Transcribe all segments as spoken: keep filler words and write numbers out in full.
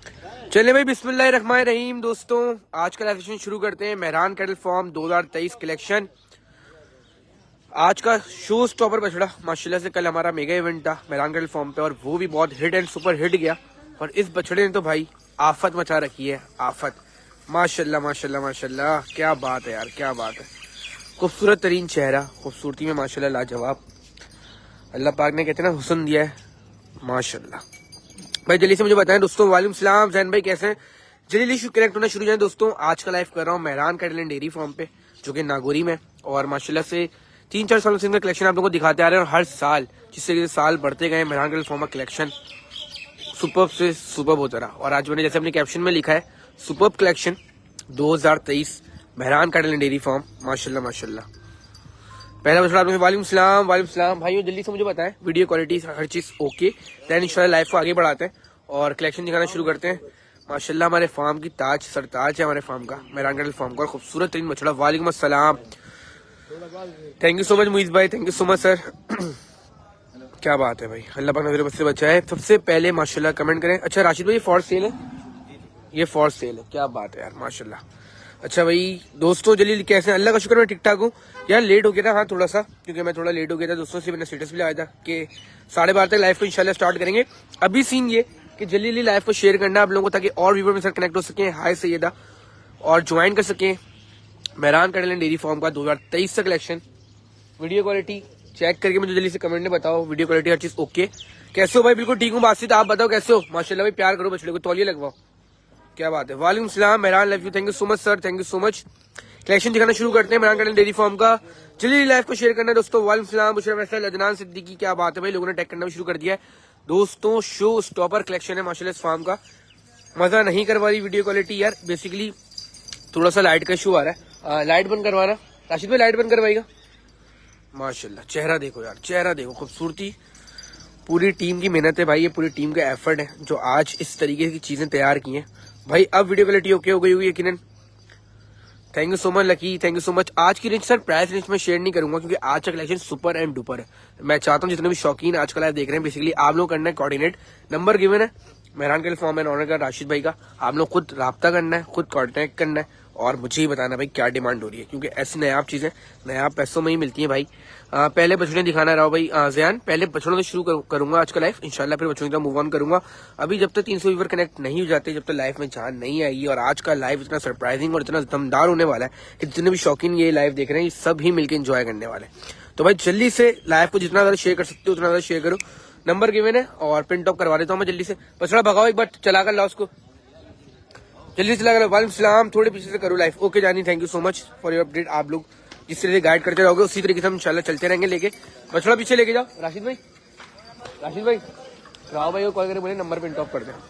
चलिए भाई बिस्मिल्लाहिर्रहमानिर्रहीम दोस्तों, आज का लाइव सेशन शुरू करते हैं। मेहरान कैटल फार्म दो हज़ार तेईस कलेक्शन। आज का शो स्टॉपर बछड़ा माशाल्लाह से कल हमारा मेगा इवेंट था मेहरान कैटल फार्म पे, और वो भी बहुत हिट एंड सुपर हिट गया। और इस बछड़े ने तो भाई आफत मचा रखी है, आफत। माशाल्लाह माशाल्लाह माशाल्लाह, क्या बात है यार, क्या बात है। खूबसूरत तरीन चेहरा, खूबसूरती में माशाल्लाह लाजवाब। अल्लाह पाक ने कहते हैं ना हुस्न दिया है, माशाल्लाह। भाई जल्दी से मुझे बताएं दोस्तों। वालेकुम सलाम जैन भाई, कैसे हैं? जल्दी से कनेक्ट होना शुरू जाए दोस्तों। आज का लाइव कर रहा हूँ Mehran cattle and dairy farm पे, जो कि नागौरी में, और माशाल्लाह से तीन चार सालों से इनका कलेक्शन आप लोगों को दिखाते आ रहे हैं। और हर साल जिस तरीके से साल बढ़ते गए मेहरान कैटल फार्म का कलेक्शन सुपर्ब से सुपर्ब होता रहा। और आज मैंने जैसे अपने कैप्शन में लिखा है, सुपर्ब कलेक्शन दो हजार तेईस Mehran cattle and dairy farm. माशाल्लाह माशाल्लाह। पहला बछड़ा आपने वालेकुम सलाम। वालेकुम सलाम भाइयों, जल्दी से मुझे बताएं वीडियो क्वालिटी हर चीज ओके, देन इंशाल्लाह लाइव को आगे बढ़ाते हैं और कलेक्शन दिखाना शुरू करते हैं। माशाल्लाह हमारे फार्म की ताज सरताज है हमारे फार्म का, मेहरान कैटल फार्म का, और खूबसूरत तरीन बछड़ा। वालेकुम अस्सलाम, thank you so much Muiz भाई, thank you so much sir. क्या बात है भाई, अल्लाह पाक मेरे बच्चे बच्चा है। सबसे पहले माशाल्लाह कमेंट करें। अच्छा राशिद भाई, ये फॉर सेल है, ये फॉर सेल है, क्या बात है यार माशाल्लाह। अच्छा भाई दोस्तों, जल्दी कैसे हैं? अल्लाह का शुक्र मैं ठीक ठाक हूँ यार। लेट हो गया था हाँ थोड़ा सा, क्योंकि मैं थोड़ा लेट हो गया था दोस्तों से। मैंने स्टेटस भी लगाया था कि साढ़े बारह तक लाइव को इंशाल्लाह स्टार्ट करेंगे। अभी सीन ये कि जल्दी जल्दी लाइव को शेयर करना आप लोगों को, ताकि और व्यूवर मेरे साथ कनेक्ट हो सके, हाई सैयदा, और ज्वाइन कर सके Mehran cattle and dairy farm का दो हजार तेईस का कलेक्शन। वीडियो क्वालिटी चेक करके मुझे जल्दी से कमेंट में बताओ, वीडियो क्वालिटी हर चीज ओके। कैसे हो भाई? बिल्कुल ठीक हूँ बासित, आप बताओ कैसे हो? माशाल्लाह भाई, प्यार करो बछड़े को, तौलिए लगवाओ, क्या बात है। वालेकुम सलाम Mehran, love you, thank you so much sir, thank you so much. Collection दिखाना शुरू करते हैं मेहरान कैटल डेयरी फार्म का। चलिए लाइव को शेयर करना है दोस्तों। वालेकुम सलाम बुशरा फैसल, अदनान सिद्दीकी, क्या बात है भाई, लोगों ने टैग करना भी शुरू कर दिया है दोस्तों। शो स्टॉपर कलेक्शन है माशाल्लाह इस फार्म का। मजा नहीं करवा रही वीडियो क्वालिटी यार, बेसिकली थोड़ा सा लाइट का इशू आ रहा है। आ, लाइट बंद करवाना राशिद भाई, लाइट बंद करवाएगा। माशाल्लाह चेहरा देखो यार, चेहरा देखो, खूबसूरती। पूरी टीम की मेहनत है भाई, ये पूरी टीम का एफर्ट है जो आज इस तरीके की चीजें तैयार की हैं भाई। अब वीडियो क्वालिटी ओके हो गई होगी यकीनन। Thank you so much Lucky, thank you so much. आज की रेंज सर प्राइस रेंज में शेयर नहीं करूंगा, क्योंकि आज का कलेक्शन सुपर एंड डुपर है। मैं चाहता हूं जितने भी शौकीन आज का लाइव देख रहे हैं, बेसिकली आप लोग करना है कोऑर्डिनेट। नंबर गिवन है Mehran cattle farm and owner का, राशिद भाई का। आप लोग खुद राब्ता करना है, खुद कॉन्टेक्ट करना है, और मुझे ही बताना भाई क्या डिमांड हो रही है, क्योंकि ऐसी नायाब चीजें नायाब पैसों में ही मिलती है भाई। आ, पहले बछड़े दिखाना रहा भाई जयान, पहले बछड़ों से शुरू करूंगा आज का लाइव इंशाल्लाह, फिर बछड़ों की तरफ मूव ऑन करूंगा। अभी जब तक तीन सौ व्यूवर कनेक्ट नहीं हो जाते, जब तक लाइव में जान नहीं आएगी। और आज का लाइव इतना सरप्राइजिंग और इतना दमदार होने वाला है कि जितने भी शौकीन ये लाइव देख रहे हैं, ये सब ही मिलकर एंजॉय करने वाले हैं। तो भाई जल्दी से लाइव को जितना ज्यादा शेयर कर सकते हो उतना ज्यादा शेयर करो। नंबर गिवन है और प्रिंट ऑफ करवा देता हूँ मैं जल्दी से। बछड़ा भगाओ एक बार, चला कर लाओ उसको, जल्दी चला कर। वालेकुम सलाम, थोड़े पीछे से करो लाइव। ओके जानी, thank you so much for your update. आप लोग जिस तरह से गाइड करते रहोगे उसी तरीके से हम इंशाल्लाह चलते रहेंगे लेके। बछड़ा पीछे लेके जाओ राशिद भाई, राशिद भाई राव भाई को कॉल करके बोले नंबर प्रिंट ऑफ कर दे।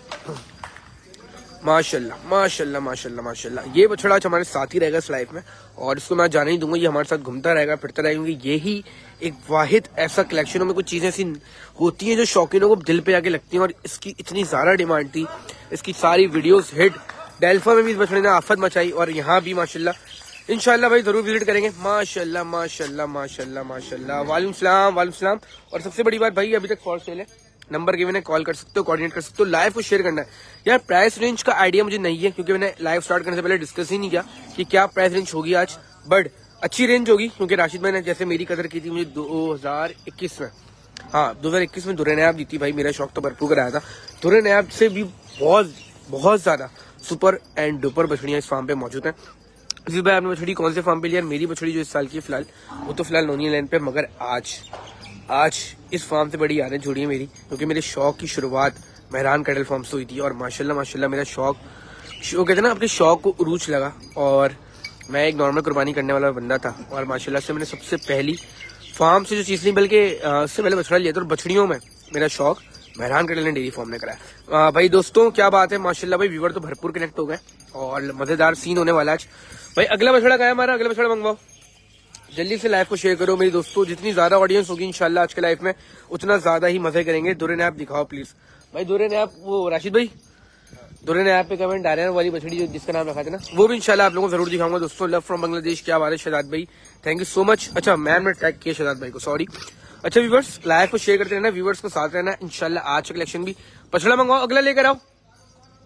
माशाल्लाह माशाल्लाह माशाल्लाह माशाल्लाह। ये बछड़ा आज हमारे साथ ही रहेगा इस लाइफ में, और इसको मैं जाने ही दूंगा। ये हमारे साथ घूमता रहेगा, फिरता रहेगा, क्योंकि यही एक वाहिद ऐसा कलेक्शनों में कुछ चीजें ऐसी होती हैं जो शौकीनों को दिल पे आके लगती हैं। और इसकी इतनी ज्यादा डिमांड थी, इसकी सारी वीडियोस हिट। डेल्फा में भी इस बछड़े ने आफत मचाई, और यहाँ भी माशाल्लाह इंशाल्लाह भाई जरूर विजिट करेंगे। माशाल्लाह माशाल्लाह माशाल्लाह माशाल्लाह। वालेकुम सलाम वालेकुम सलाम। और सबसे बड़ी बात भाई, अभी तक फॉर सेल है, नंबर गिवन है, कॉल कर सकते हो, कोऑर्डिनेट कर सकते हो। लाइव को शेयर करना है यार। प्राइस रेंज का आइडिया मुझे नहीं है, क्योंकि मैंने लाइव स्टार्ट करने से पहले डिस्कस ही नहीं किया कि क्या प्राइस रेंज होगी आज। बट अच्छी रेंज होगी, क्योंकि राशिद भाई ने जैसे मेरी कदर की थी मुझे दो हजार इक्कीस में, हाँ दो हजार इक्कीस में दुर्रे नायाब दी थी भाई। मेरा शौक तो भरपूर कराया था। दुर्रे नायाब से भी बहुत बहुत ज्यादा सुपर एंड डुपर बछड़ियां इस फार्म पे मौजूद हैं। इसी भाई आपने बछड़ी कौन से फार्म पे लिया? मेरी बछड़ी जो इस साल की फिलहाल, वो तो फिलहाल नोनिया लाइन पे, मगर आज आज इस फार्म से बड़ी यादें जुड़ी है मेरी, क्योंकि मेरे शौक की शुरुआत मेहरान कैटल फार्म से हुई थी। और माशाल्लाह माशाल्लाह मेरा शौक, वो कहते हैं ना अपने शौक को उरूज लगा। और मैं एक नॉर्मल कुर्बानी करने वाला बंदा था, और माशाल्लाह से मैंने सबसे पहली फार्म से जो चीज नहीं, बल्कि उससे पहले बछड़ा लिया था। और बछड़ियों में मेरा शौक Mehran cattle and dairy farm ने कराया। भाई दोस्तों क्या बात है, माशाल्लाह भाई व्यूवर तो भरपूर कनेक्ट हो गए, और मजेदार सीन होने वाला आज भाई। अगला बछड़ा क्या है हमारा? अगला बछड़ा मंगवाओ, जल्दी से लाइव को शेयर करो मेरी दोस्तों। जितनी ज्यादा ऑडियंस होगी इंशाल्लाह आज के लाइव में, उतना ज्यादा ही मजे करेंगे। दुर्रे ने आप दिखाओ प्लीज भाई, दुर्रे ने आप, वो राशिद भाई दुर्रे ने आप पे कमेंट आ रहे हैं वाली बछड़ी जो जिसका नाम रखा था ना, वो भी इंशाल्लाह आप लोगों को जरूर दिखाऊंगा दोस्तों। लव फ्रॉम बांग्लादेश, क्या बात है शहजाद भाई, थैंक यू सो मच। अच्छा मैम ने टैग किया शहजाद भाई को, सॉरी। अच्छा व्यूवर्स लाइव को शेयर करते रहना, व्यूवर्स को साथ रहना इंशाल्लाह। आज का कलेक्शन भी बछड़ा मंगवाओ, अगला लेकर आओ।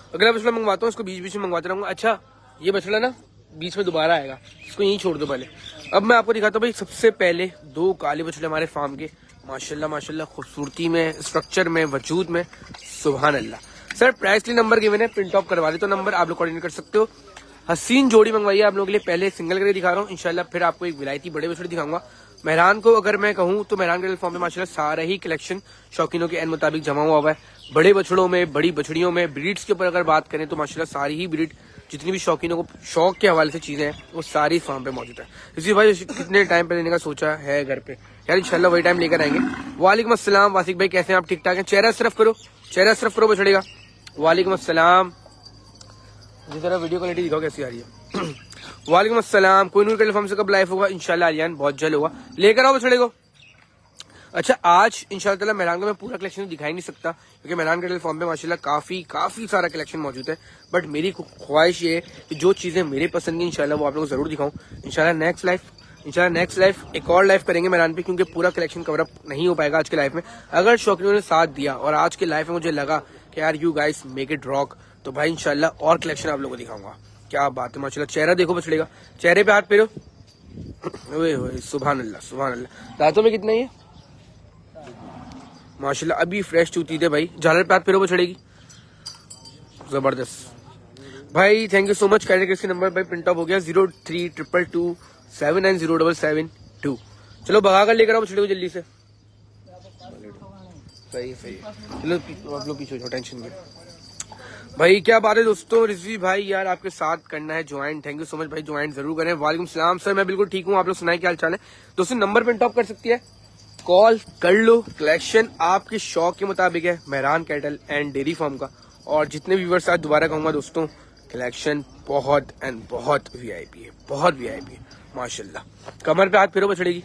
अगला बछड़ा मंगवाता हूँ, इसको बीच बीच में मंगवाता रहूंगा। अच्छा ये बछड़ा ना बीच में दोबारा आएगा, इसको यहीं छोड़ दो पहले। अब मैं आपको दिखाता हूँ भाई सबसे पहले दो काले बछड़े हमारे फार्म के, माशाल्लाह माशाल्लाह, खूबसूरती में, स्ट्रक्चर में, वजूद में, सुभान अल्लाह। सर प्राइस नंबर गिवन है, प्रिंट ऑफ करवा दे तो नंबर आप लोग कोऑर्डिनेट कर सकते हो। हसीन जोड़ी मंगवाई है आप लोगों के लिए, पहले सिंगल करके दिखा रहा हूँ, इंशाल्लाह फिर आपको एक विलायती बड़े बछड़े दिखाऊंगा। मेहरान को अगर मैं कहूँ तो मेहरान के फॉर्म में माशाल्लाह सारा ही कलेक्शन शौकीनों के एन मुताबिक जमा हुआ हुआ है। बड़े बछड़ों में, बड़ी बछड़ियों में, ब्रीड्स के ऊपर अगर बात करें तो माशाल्लाह सारी ही ब्रीड, जितनी भी शौकीनों को शौक के हवाले से चीजें हैं वो सारी फार्म पे मौजूद है। इसी भाई कितने टाइम पे लेने का सोचा है घर पे यार, इंशाल्लाह वही टाइम लेकर आएंगे। वालेकुम अस्सलाम वासिक भाई, कैसे हैं आप? ठीक ठाक हैं? चेहरा सिर्फ करो, चेहरा सिर्फ करो बछड़ेगा। वालेकुम अस्सलाम, जिस तरह वीडियो क्वालिटी दिखाओ कैसी आ रही है। वालेकुम अस्सलाम, कोई नूर कैटल फार्म से कब लाइव होगा? इंशाल्लाह आलियान बहुत जल्द होगा, लेकर आओ बछड़े को। अच्छा आज इंशाल्लाह ताला मेहरान का मैं पूरा कलेक्शन दिखा ही नहीं सकता क्योंकि मेहरान कैटल फार्म में माशाल्लाह काफी काफी सारा कलेक्शन मौजूद है, बट मेरी ख्वाहिश ये है कि जो चीजें मेरे पसंद की इंशाल्लाह वो आप लोगों को जरूर दिखाऊं। इंशाल्लाह नेक्स्ट लाइफ इंशाल्लाह नेक्स्ट लाइफ एक और लाइफ करेंगे मेहरान पे, क्योंकि पूरा कलेक्शन कवर अप नहीं हो पाएगा आज के लाइफ में। अगर शौकीनों ने साथ दिया और आज के लाइफ में मुझे लगा कि यार you guys make it rock, तो भाई इंशाल्लाह और कलेक्शन आप लोगों को दिखाऊंगा। क्या बात है माशाल्लाह, चेहरा देखो बछड़ेगा, चेहरे पे हाथ फेरो, ओए होए सुभान अल्लाह सुभान अल्लाह। दांतों में कितना ही है माशाल्लाह, अभी फ्रेश चूती थे भाई। झालर पे हाथ फेरो बछड़ेगी, जबरदस्त भाई। Thank you so much. Category number भाई प्रिंट ऑफ हो गया, zero three triple two seven nine zero double seven two. चलो भगा कर लेकर आओ बछड़े को जल्दी से। सही सही, चलो आप लोग पीछे, टेंशन नहीं भाई। क्या बात है दोस्तों, रिजवी भाई यार आपके साथ करना है join, thank you so much भाई, ज्वाइन जरूर करें। वालेकुम सलाम सर, मैं बिल्कुल ठीक हूँ, आप लोग सुनाए क्या हाल चाल है? दोस्तों नंबर प्रिंट ऑफ कर सकती है, कॉल कर लो। कलेक्शन आपके शौक के मुताबिक है, Mehran cattle and dairy farm का। और जितने व्यूवर्स आज दोबारा कहूंगा दोस्तों, कलेक्शन बहुत एंड बहुत वीआईपी है, बहुत वीआईपी है माशाल्लाह। कमर पे हाथ फेरो बछड़ेगी,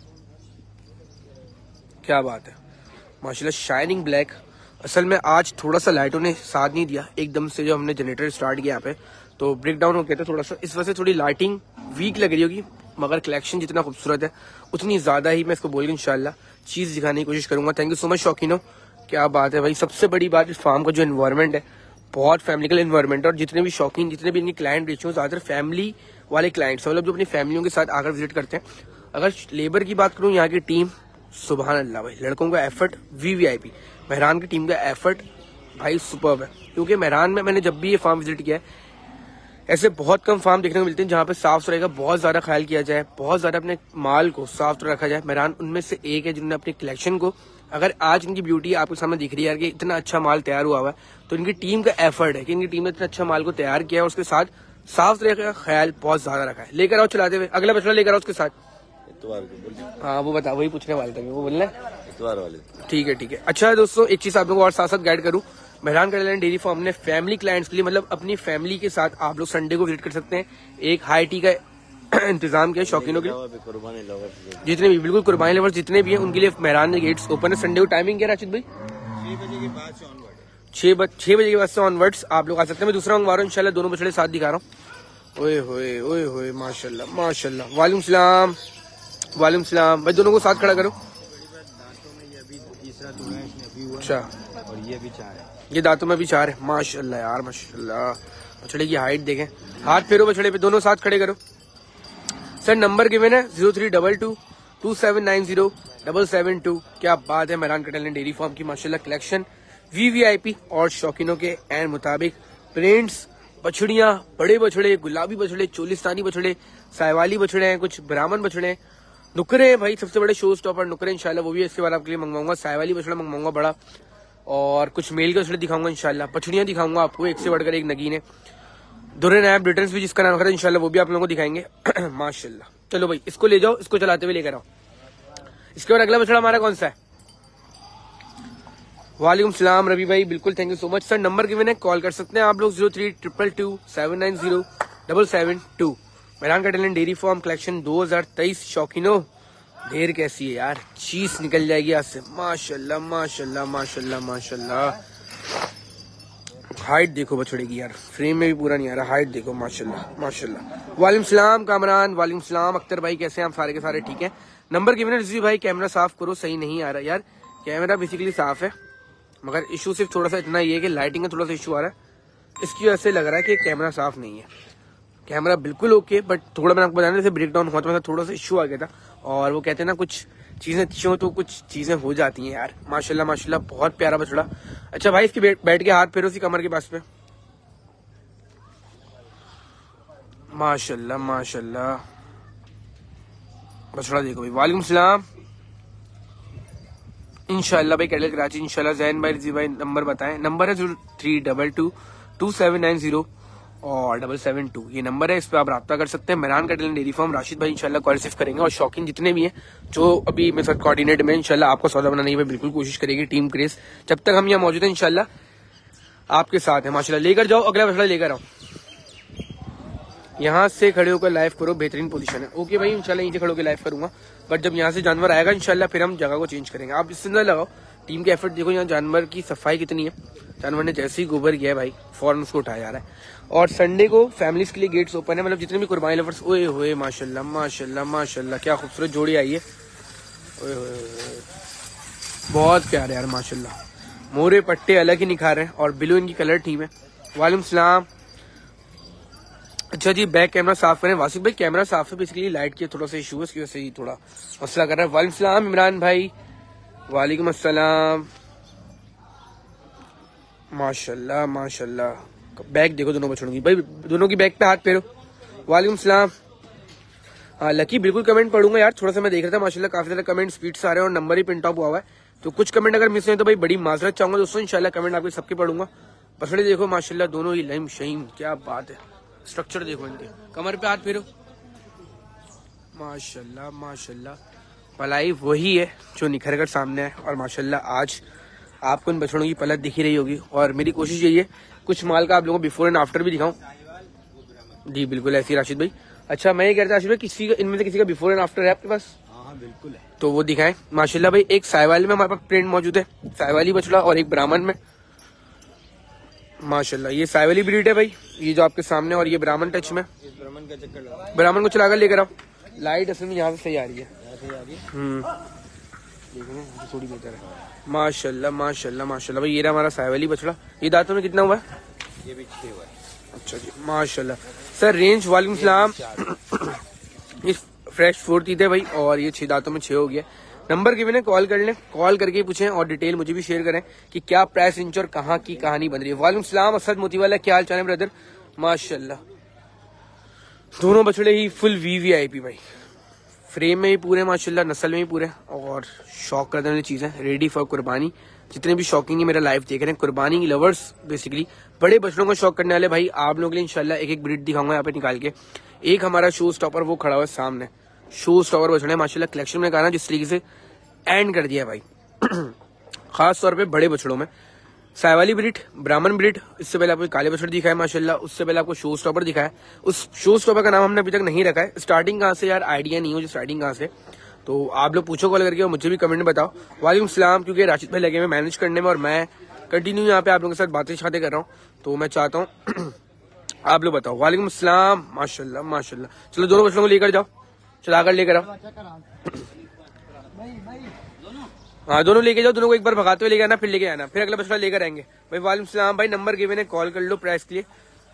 क्या बात है माशाल्लाह, शाइनिंग ब्लैक। असल में आज थोड़ा सा लाइटों ने साथ नहीं दिया, एकदम से जो हमने जनरेटर स्टार्ट किया यहाँ पे तो ब्रेक डाउन हो गया था थोड़ा सा, इस वजह से थोड़ी लाइटिंग वीक लग रही होगी, मगर कलेक्शन जितना खूबसूरत है उतनी ज्यादा ही मैं इसको बोल इंशाल्लाह चीज दिखाने की कोशिश करूंगा। थैंक यू सो मच शौकीनो, क्या बात है भाई। सबसे बड़ी बात इस फार्म का जो एनवायरमेंट है बहुत फैमिलिकल एनवायरमेंट है, और जितने भी शौकीन, जितने भी इनके क्लाइंट रेशियो ज्यादातर फैमिली वाले क्लाइंट्स, मतलब जो अपनी फैमिलियों के साथ आकर विजिट करते हैं। अगर लेबर की बात करूं, यहाँ की टीम सुभान अल्लाह भाई, लड़कों का effort V V I P, Mehran की टीम का एफर्ट भाई सुपर्ब है। क्योंकि मेहरान में मैंने जब भी ये फार्म विजिट किया है, ऐसे बहुत कम फार्म देखने को मिलते हैं जहाँ पे साफ सफाई का बहुत ज्यादा ख्याल किया जाए, बहुत ज्यादा अपने माल को साफ सुथरा रखा जाए। मेहरान उनमें से एक है जिन्होंने अपनी कलेक्शन को, अगर आज इनकी ब्यूटी आपके सामने दिख रही है यार कि इतना अच्छा माल तैयार हुआ हुआ है, तो इनकी टीम का एफर्ट है कि इनकी टीम ने इतना अच्छा माल को तैयार किया है, उसके साथ साफ सुथरे का ख्याल बहुत ज्यादा रखा है। लेकर आओ चलाते हुए, अगला बछड़ा लेकर आओ उसके साथ। हाँ वो बता, वही पूछने वाले थे, वो बोलना है, ठीक है ठीक है। अच्छा दोस्तों एक चीज आप लोगों को और साथ साथ गाइड करूँ, Mehran cattle and dairy farm ने फैमिली क्लाइंट्स के लिए, मतलब अपनी फैमिली के साथ आप लोग संडे को विजिट कर सकते हैं, एक हाई टी का इंतजाम किया शौकीनों के, जितने भी बिल्कुल कुर्बानी लेवर्स जितने भी हैं उनके लिए मेहरान ने गेट्स ओपन है। संडे को टाइमिंग क्या राशिद भाई? छह बजे के बाद से ऑनवर्ड, छह बजे के बाद से ऑनवर्ड्स आप लोग आ सकते हैं। मैं दूसरा मंगवा रहा हूँ इंशाल्लाह, दोनों बछड़े साथ दिखा रहा हूँ। ओए होए ओए होए माशाल्लाह माशाल्लाह। वालेकुम सलाम वालेकुम सलाम भाई, दोनों को साथ खड़ा करो। अच्छा, और ये भी चार है, ये दांतों में भी चार है, माशाल्लाह यार माशाल्लाह। बछड़े की हाइट देखें, हाथ फेरो बछड़े पे, दोनों साथ खड़े करो। सर नंबर गिवन है zero three double two two seven nine zero double seven two. क्या बात है, Mehran cattle and dairy farm की माशाल्लाह collection V V I P और शौकीनों के एंड मुताबिक प्रिंट्स, बछड़ियां, बड़े बछड़े, गुलाबी बछड़े, चोलिस्तानी बछड़े, साइवाली बछड़े हैं, कुछ ब्राह्मण बछड़े हैं, नुकरे भाई सबसे बड़े शो स्टॉपर नुकरे इंशाल्लाह, वो भी इसके बाद आपके लिए मंगवाऊंगा। साइवाली बछड़ा मंगवाऊंगा बड़ा, और कुछ मेल के बछड़े दिखाऊंगा इंशाल्लाह। बछड़ियां दिखाऊंगा आपको, एक से बढ़कर एक नगीन है। दुर्रे नायब ब्रिटेन्स भी जिसका नाम रखा था इंशाल्लाह वो भी आप लोगों को दिखाएंगे माशाल्लाह। चलो भाई इसको ले जाओ, इसको चलाते हुए लेकर आओ। इसके बाद अगला बछड़ा हमारा कौन सा है? वालेकुम सलाम रवि भाई, बिल्कुल thank you so much. Sir number given है, कॉल कर सकते हैं आप लोग, zero three triple two seven nine zero double seven two. Mehran cattle and dairy farm collection दो हजार तेईस शौकीनों, देर कैसी है यार, चीज निकल जाएगी आज से। माशाल्लाह माशाल्लाह माशाल्लाह माशाल्लाह। हाइट देखो बछड़े की यार, फ्रेम में भी पूरा नहीं आ रहा, हाइट देखो माशाल्लाह माशाल्लाह। वालेकुम सलाम कामरान, वालेकुम सलाम अख्तर भाई, कैसे हैं आप? सारे के सारे ठीक है। नंबर गिवन है रिजवी भाई, कैमरा साफ करो, सही नहीं आ रहा यार। कैमरा बेसिकली साफ है, मगर इशू सिर्फ थोड़ा सा इतना ही है कि लाइटिंग का थोड़ा सा इशू आ रहा है, इसकी वजह से लग रहा है कि कैमरा साफ नहीं है। कैमरा बिल्कुल ओके, बट थोड़ा मैंने आपको बताया जैसे ब्रेक डाउन हुआ तो थोड़ा सा इश्यू आ गया था। और वो कहते हैं ना कुछ चीजें अच्छी हो तो कुछ चीजें हो जाती हैं यार। माशाल्लाह माशाल्लाह बहुत प्यारा बछड़ा। अच्छा भाई इसकी बैठ के हाथ फेरो सी कमर के पास पे। माशाल्लाह माशाल्लाह बछड़ा देखो भाई। वालेकुम सलाम। इंशाल्लाह भाई कैडल कराची इंशाल्लाह। जैन भाई रिजी भाई नंबर बताएं। नंबर है zero three double two two seven nine zero और डबल सेवन टू, ये नंबर है, इस पर आप रब्ता कर सकते हैं। Mehran cattle dairy farm Rashid भाई इंशाल्लाह कॉल रिसीव करेंगे। और शौकीन जितने भी हैं जो अभी मेरे साथ कोऑर्डिनेट में इंशाल्लाह आपको सौदा बनाने की बिल्कुल कोशिश करेगी टीम क्रेज। जब तक हम यहाँ मौजूद हैं इंशाल्लाह आपके साथ है। माशाल्लाह लेकर जाओ, अगला मसला लेकर आओ। यहाँ से खड़े होकर लाइव करो, बेहतरीन पोजीशन है। ओके भाई इंशाल्लाह यहीं से खड़े होकर लाइव करूंगा, बट जब यहाँ से जानवर आएगा इंशाल्लाह फिर हम जगह को चेंज करेंगे। आप इससे न लगाओ, टीम के एफर्ट देखो, यहाँ जानवर की सफाई कितनी है। जानवर ने जैसे ही गोबर किया है भाई फौरन उसको उठाया जा रहा है। और संडे को फैमिलीज के लिए गेट्स ओपन है, मतलब जितने भी कुर्बानी लवर्स। ओए होए माशाल्लाह माशाल्लाह माशाल्लाह क्या खूबसूरत जोड़ी आई है। ओए होए बहुत प्यारे यार माशाल्लाह। मोरे पट्टे अलग ही निखार हैं और बिलो इनकी कलर टीम है। वालेकुम सलाम। अच्छा जी बैक कैमरा साफ करें। वासिफ भाई कैमरा साफ है, बेसिकली लाइट की थोड़ा सा इशू है, इसकी वजह से ही थोड़ा मसला कर रहा है। वालेकुम सलाम इमरान भाई। वालेकुम अस्सलाम। माशाल्लाह माशाल्लाह बैक देखो दोनों बछड़ों की भाई, दोनों की बैक पे हाथ फेरो। वालेकुम सलाम। हाँ लकी बिल्कुल कमेंट पढ़ूंगा यार, थोड़ा सा मैं देख रहा था माशाल्लाह काफी ज्यादा कमेंट स्पीड से आ रहे हैं और नंबर ही प्रिंट आउट हुआ है, तो कुछ कमेंट अगर मिस हुए तो भाई बड़ी माजरत चाहूंगा दोस्तों। इंशाल्लाह कमेंट आपके सबके पढ़ूंगा। बछड़े देखो माशाल्लाह दोनों ही लहीम शहीम, क्या बात है। स्ट्रक्चर देखो इनके, कमर पे हाथ फेरो। माशाल्लाह माशाल्लाह पलाई वही है जो निखर कर सामने है। और माशाल्लाह आज आपको इन बछड़ों की पलक दिखी रही होगी और मेरी कोशिश यही है कुछ माल का आप लोगों को बिफोर एंड आफ्टर भी दिखाऊं। जी बिल्कुल ऐसी राशिद भाई। अच्छा मैं ये कहता राशिद भाई किसी का इनमें से किसी का बिफोर एंड आफ्टर है आपके पास? हाँ बिल्कुल है, तो वो दिखाएं। माशाल्लाह भाई एक साइवाली में हमारे पास प्रिंट मौजूद है, साइवाली बछड़ा, और एक ब्राह्मण में। माशाल्लाह ये साइवाली ब्रीड है भाई, ये जो आपके सामने, और ये ब्राह्मण टच में। ब्राह्मण का चक्कर लगा, ब्राह्मण को चलाकर लेकर आओ। लाइट असल में यहाँ से सही आ रही है, हम्म देखो थोड़ी बेहतर है। माशाल्लाह माशाल्लाह माशाल्लाह भाई ये रहा हमारा साइवाली बछड़ा। ये दांतों में कितना हुआ है? ये भी छह हुआ है। अच्छा जी माशाल्लाह। Sir range? वालेकुम सलाम। ये फ्रेश फोर टीथ है भाई और ये छह दांतों में छह हो गया। नंबर के बिना कॉल कर लें, कॉल करके पूछें और डिटेल मुझे भी शेयर करें कि क्या प्राइस इंच और कहाँ की कहानी बन रही है। वालेकुम सलाम असद मोतीवाला, क्या हाल चाल है ब्रदर? माशाल्लाह दोनों बछड़े ही फुल वीवीआईपी भाई, फ्रेम में ही पूरे माशाल्लाह, नस्ल में ही पूरे, और शौक करने वाली चीजें रेडी फॉर कुर्बानी। जितने भी शौकीन है मेरा लाइव देख रहे हैं, कुर्बानी लवर्स बेसिकली बड़े बछड़ों को शौक करने वाले भाई, आप लोगों के लिए इंशाल्लाह एक एक ब्रीड दिखाऊंगा यहाँ पे निकाल के। एक हमारा शो स्टॉपर वो खड़ा हुआ है सामने, शो स्टॉपर बछड़े माशाल्लाह कलेक्शन में कहा ना जिस तरीके से एंड कर दिया है भाई खास तौर पे बड़े बछड़ों में। साइवाली ब्रीड, ब्राह्मण ब्रीड, इससे पहले आपको काले बछड़ दिखाया माशाल्लाह, उससे पहले आपको शो स्टॉपर दिखाया। उस शो स्टॉपर का नाम हमने अभी तक नहीं रखा है, स्टार्टिंग कहाँ से यार आइडिया नहीं हो जो स्टार्टिंग कहाँ से, तो आप लोग पूछो कॉल करके और मुझे भी कमेंट में बताओ। वालेकुम सलाम। क्योंकि राशिद भाई लगे हुए मैनेज करने में और मैं कंटिन्यू यहाँ पे आप लोगों के साथ बातें शातें कर रहा हूँ, तो मैं चाहता हूँ आप लोग बताओ। वालेकुम सलाम। माशाल्लाह माशाल्लाह। चलो दोनों बच्चों को लेकर जाओ, चलाकर लेकर आओ। हाँ दोनों लेके जाओ, दोनों को एक बार भगाते हुए लेके आना, फिर लेके आना, फिर अगला बछड़ा लेकर आएंगे भाई। वालेकुम सलाम भाई, नंबर गिवन है, कॉल कर लो प्राइस के लिए।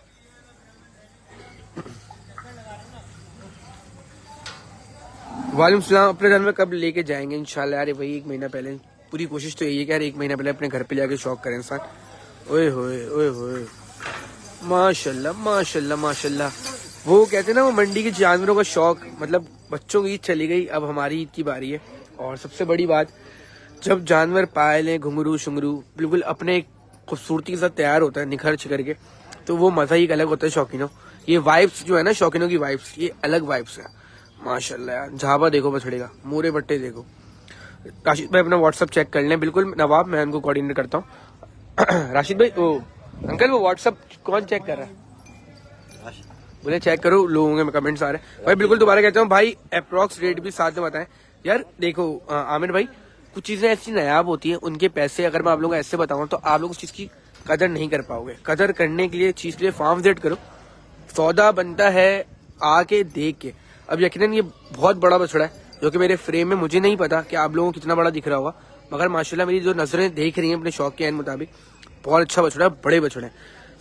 वालेकुम सलाम। अपने घर में कब लेके जाएंगे इंशाल्लाह यार? वही एक महीना पहले, पूरी कोशिश तो यही है कि यार एक महीना पहले अपने घर पे जाके शौक करें इंसान। ओए होए ओए होए माशाल्लाह माशाल्लाह माशाल्लाह। वो कहते हैं ना वो मंडी के जानवरों का शौक, मतलब बच्चों की ईद चली गई, अब हमारी ईद की बारी है। और सबसे बड़ी बात, जब जानवर पाए लें घुंगरू शुंगरू बिल्कुल अपने खूबसूरती के साथ तैयार होता है निखर छिकर के, तो वो मजा ही अलग होता है शौकीनों। ये वाइब्स जो है ना शौकीनों की वाइब्स, ये अलग वाइब्स है माशाल्लाह यार। झाबा देखो बछड़े का, मोरे बट्टे देखो। राशिद भाई अपना व्हाट्सअप चेक कर लें। बिल्कुल नवाब, मैं उनको कोऑर्डिनेट करता हूँ। राशिद भाई ओ अंकल वो व्हाट्सअप कौन चेक कर रहा है? बोले चेक करो, लोगों के कमेंट्स आ रहे हैं भाई। बिल्कुल दोबारा कहता हूँ भाई, अप्रोक्स रेट भी साथ में बताएं यार। देखो आमिर भाई, कुछ चीजें ऐसी नायाब होती हैं, उनके पैसे अगर मैं आप लोगों को ऐसे बताऊं तो आप लोग उस चीज की कदर नहीं कर पाओगे। कदर करने के लिए चीज के लिए फार्म विजिट करो, सौदा बनता है आके देख के। अब यकीनन ये बहुत बड़ा बछड़ा है जो कि मेरे फ्रेम में मुझे नहीं पता कि आप लोगों को कितना बड़ा दिख रहा होगा, मगर माशाल्लाह मेरी जो नजरें देख रही हैं अपने शौक के मुताबिक बहुत अच्छा बछड़ा है, बड़े बछड़े।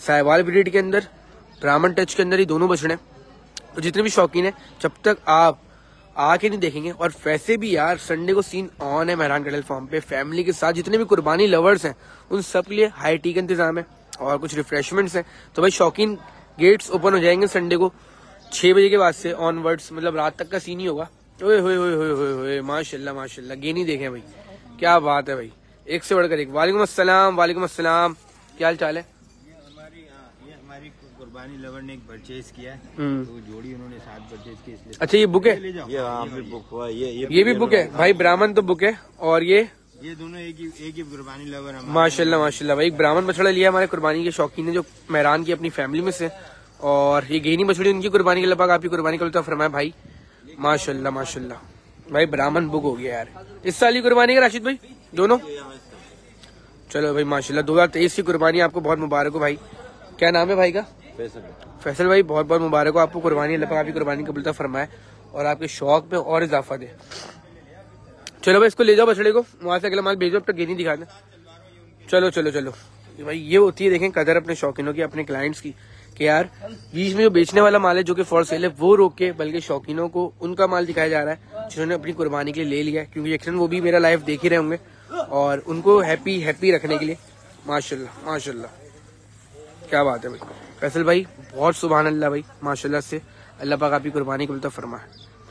साहिवाल ब्रीड के अंदर, ब्राह्मण टच के अंदर ये दोनों बछड़े। तो जितने भी शौकीन है, जब तक आप आके नहीं देखेंगे, और वैसे भी यार संडे को सीन ऑन है मेहरान कैटल फार्म पे फैमिली के साथ। जितने भी कुर्बानी लवर्स हैं उन सब के लिए हाई टी का इंतजाम है और कुछ रिफ्रेशमेंट्स हैं। तो भाई शौकीन गेट्स ओपन हो जाएंगे संडे को छह बजे के बाद से ऑनवर्ड्स, मतलब रात तक का सीन ही होगा। ओए होए होए होए होए होए, माशाल्लाह माशाल्लाह, गेनी देखें भाई, क्या बात है भाई, एक से बढ़कर एक। वालेकुम अस्सलाम, वालेकुम अस्सलाम, क्या हाल चाल है? ये हमारी हाँ, ये हमारी कुर्बानी लवर ने एक परचेज किया है, हम्म। तो जोड़ी उन्होंने साथ परचेज की, इसलिए अच्छा ये बुक है, ले जाओ। ये हाँ भी बुक हुआ, ये ये ये भी बुक है भाई, ब्राह्मण तो बुक है। और ये ये दोनों एक ही एक ही कुर्बानी लवर हमारे। माशाल्लाह माशाल्लाह भाई, एक ब्राह्मण बछड़ा लिया हमारे कुर्बानी के शौकीन है जो मेहरान की अपनी फैमिली में से। और ये गेनी बछड़ी उनकी कुर्बानी के लगभग आपकी कुर्बानी का तो फरमाया भाई, माशाल्लाह माशाल्लाह भाई, ब्राह्मण बुक हो गया यार। इस साल की कुर्बानी का राशिद भाई दोनों, चलो भाई माशाल्लाह, दो हजार तेईस की कुर्बानी आपको बहुत मुबारक हो भाई। क्या नाम है भाई का? फैसल भाई, बहुत बहुत मुबारक हो आपको कुर्बानी, अल्लाह पाक आपकी कुर्बानी कबूल फरमाए और आपके शौक में और इजाफा दे। चलो भाई इसको ले जाओ बछड़े को, वहां से अगला माल भेजो, अब तक गेनी दिखा दे। चलो चलो चलो भाई, ये होती है देखें कदर अपने शौकीनों की, अपने क्लाइंट्स की, कि यार बीच में जो बेचने वाला माल है जो कि फॉर सेल है वो रोक के बल्कि शौकीनों को उनका माल दिखाया जा रहा है जिन्होंने अपनी कुर्बानी के लिए ले लिया है, क्योंकि यकीनन वो भी मेरा लाइफ देख ही रहे होंगे और उनको हैप्पी हैप्पी रखने के लिए। माशाल्लाह माशाल्लाह, क्या बात है भाई फैसल भाई, बहुत सुभान अल्लाह भाई, माशाल्लाह से अल्लाह पाक आपकी कुर्बानी कबूल फरमाए।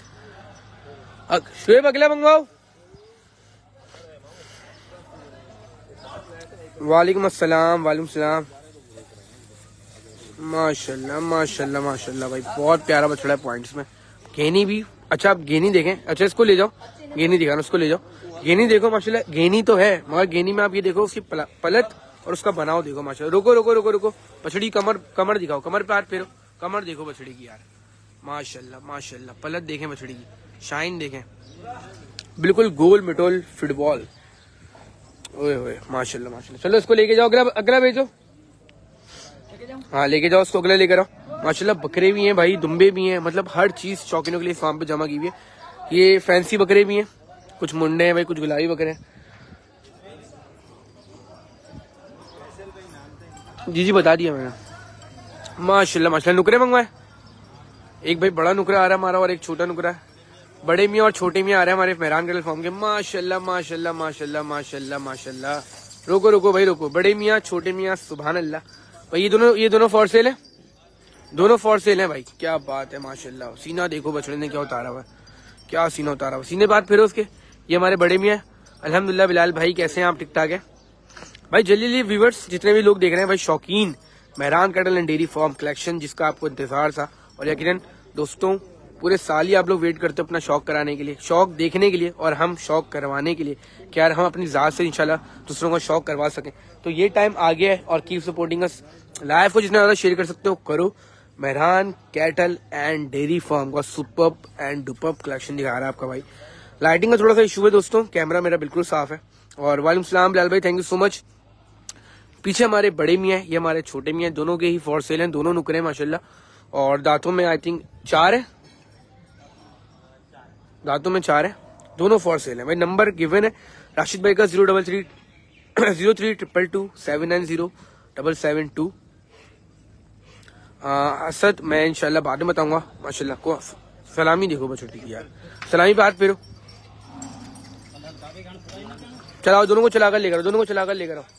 शुएब अगला मंगवाओ। वालेकुम अस्सलाम, वालेकुम सलाम, माशाल्लाह माशाल्लाह माशाल्लाह भाई, बहुत प्यारा बछड़ा है पॉइंट्स में। गेनी भी अच्छा, आप गेनी देखें, अच्छा इसको ले जाओ, गेनी दिखाना, उसको ले जाओ, गेनी देखो माशाल्लाह, गेनी तो है मगर गेनी में आप ये देखो उसकी पलत और उसका बनाव देखो माशाल्लाह। रुको रुको रुको रुको, बछड़ी कमर कमर दिखाओ, कमर पे हाथ फेरो, कमर देखो बछड़ी की यार, माशाल्लाह माशाल्लाह, पलत देखें बछड़ी की, शाइन देखें, बिल्कुल गोल मिटोल फुटबॉल, ओए ओए माशाल्लाह माशाल्लाह। चलो इसको लेके जाओ, अगला अगला भेजो, हाँ लेके जाओ उसको, अगला लेकर आओ। माशाल्लाह बकरे भी हैं भाई, दुम्बे भी हैं, मतलब हर चीज शौकीनों के लिए फार्म पे जमा की हुई है। ये फैंसी बकरे भी हैं, कुछ मुंडे हैं भाई, कुछ गुलाबी बकरे हैं। जी जी बता दिया मैंने, माशाल्लाह माशाल्लाह। नुकरे मंगवाए, एक भाई बड़ा नुकरा आ रहा है हमारा और एक छोटा नुकरा है, बड़े मियाँ और छोटे मियाँ आ रहे हैं हमारे मेहरान कैटल फार्म के। माशाल्लाह माशाल्लाह माशाल्लाह माशाल्लाह माशाल्लाह। रुको रुको भाई रुको, बड़े मियाँ छोटे मियाँ, सुभान अल्लाह भाई, ये दोनों ये दोनों फॉर सेल है, दोनों फॉर सेल है भाई, क्या बात है माशाल्लाह। सीना देखो बछड़े ने क्या उतारा हुआ, क्या सीना उतारा हुआ, सीने बात फिर उसके। ये हमारे बड़े मियाँ, अल्हम्दुलिल्लाह। बिलाल भाई कैसे हैं आप? ठीक ठाक है भाई। जल्दी व्यूवर्स जितने भी लोग देख रहे हैं भाई, शौकीन Mehran cattle and dairy farm collection जिसका आपको इंतजार था, और यकीनन दोस्तों पूरे साल ही आप लोग वेट करते हो अपना शौक कराने के लिए, शौक देखने के लिए और हम शौक करवाने के लिए, क्या यार हम अपनी जात से इंशाल्लाह दूसरों का शौक करवा सकें। तो ये टाइम आ गया है और कीप सपोर्टिंग अस। लाइव को जितना ज्यादा शेयर कर सकते हो करो। Mehran cattle and dairy farm का सुपर्ब एंड डुपर्ब कलेक्शन दिखा रहा है आपका भाई। लाइटिंग का थोड़ा सा इशू है दोस्तों, कैमरा मेरा बिल्कुल साफ है। और वालेकुम सलाम बिलाल भाई, थैंक यू सो मच। पीछे हमारे बड़े मियाँ, ये हमारे छोटे मियाँ, दोनों के ही फॉर सेल हैं, दोनों नुकरे माशाल्लाह। और दांतों में आई थिंक चार है, दांतों में चार है, दोनों फॉर सेल है भाई। नंबर गिवन है राशिद भाई का, zero double three zero three triple two seven nine zero double seven two. Asad मैं इंशाल्लाह बाद में बताऊंगा। माशाल्लाह को सलामी देखो बछड़ी की यार, सलामी पे हाथ फेरो, चलाओ दोनों को चलाकर लेकर, दोनों को चलाकर लेकर आओ।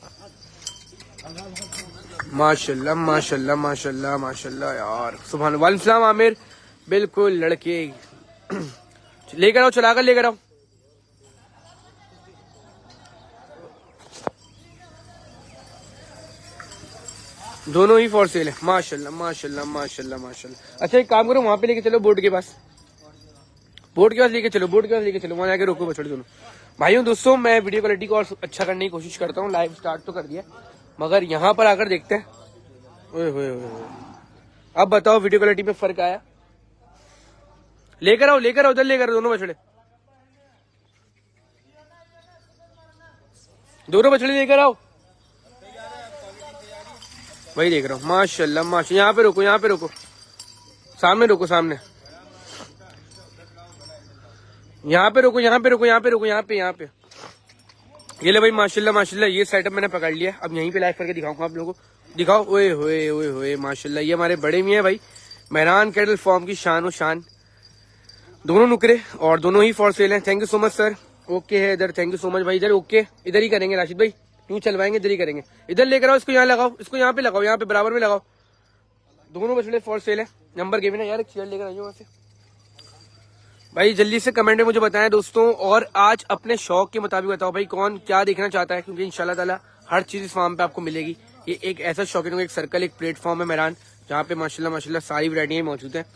माशाल्लाह माशाल्लाह माशाल्लाह माशाल्लाह यार, सुभान। वालेकुम सलाम आमिर, बिल्कुल लड़के लेकर आओ, चलाकर लेकर आओ। दोनों ही फॉर सेल है, माशाल्लाह माशाल्लाह माशाल्लाह माशाल्लाह। अच्छा एक काम करो, वहां पे लेके चलो, बोर्ड के पास, बोर्ड के पास लेके चलो, बोर्ड के पास लेके चलो, वहां जाके रोको बछड़े दोनों। भाइयों दोस्तों मैं वीडियो क्वालिटी को और अच्छा करने की कोशिश करता हूँ, लाइव स्टार्ट तो कर दिया मगर यहाँ पर आकर देखते हैं। ओए होए होए, अब बताओ वीडियो क्वालिटी में फर्क आया? लेकर आओ लेकर आओ, उधर लेकर आओ दोनों बछड़े, दोनों बछड़े लेकर आओ। वही देख रहा हूँ, माशाल्लाह माशाल्लाह। यहाँ पे रुको, यहाँ पे रुको, सामने रुको, सामने यहाँ पे रुको, यहाँ पे रुको, यहाँ पे रुको, यहाँ पे यहाँ पे। ये ले भाई माशाल्लाह माशाल्लाह, ये सेटअप मैंने पकड़ लिया, अब यहीं पे लाइव करके दिखाऊंगा आप लोगों को। दिखाओ। ओए होए ओए होए माशाल्लाह, ये हमारे बड़े मियां भाई मेहरान कैटल फार्म की शान और शान, दोनों नुकरे और दोनों ही फॉर सेल हैं। Thank you so much sir. Okay है इधर, थैंक यू सो मच भाई। इधर ओके, इधर ही करेंगे राशिद भाई, यूं चलवाएंगे, इधर ही करेंगे। इधर लेकर आओ, इसको यहाँ लगाओ, इसको यहाँ पे लगाओ, यहाँ पे बराबर में लगाओ। दोनों बछड़े फॉर सेल है। नंबर गिवन है यार, एक चेयर लेकर आइए वहां से भाई। जल्दी से कमेंट में मुझे बताएं दोस्तों, और आज अपने शौक के मुताबिक बताओ भाई कौन क्या देखना चाहता है, क्योंकि इंशाल्लाह ताला हर चीज इस फार्म पे आपको मिलेगी। ये एक ऐसा शौकीन एक सर्कल, एक प्लेटफॉर्म है मेहरान, जहाँ पे माशाल्लाह माशाल्लाह सारी वैरायटियां मौजूद है।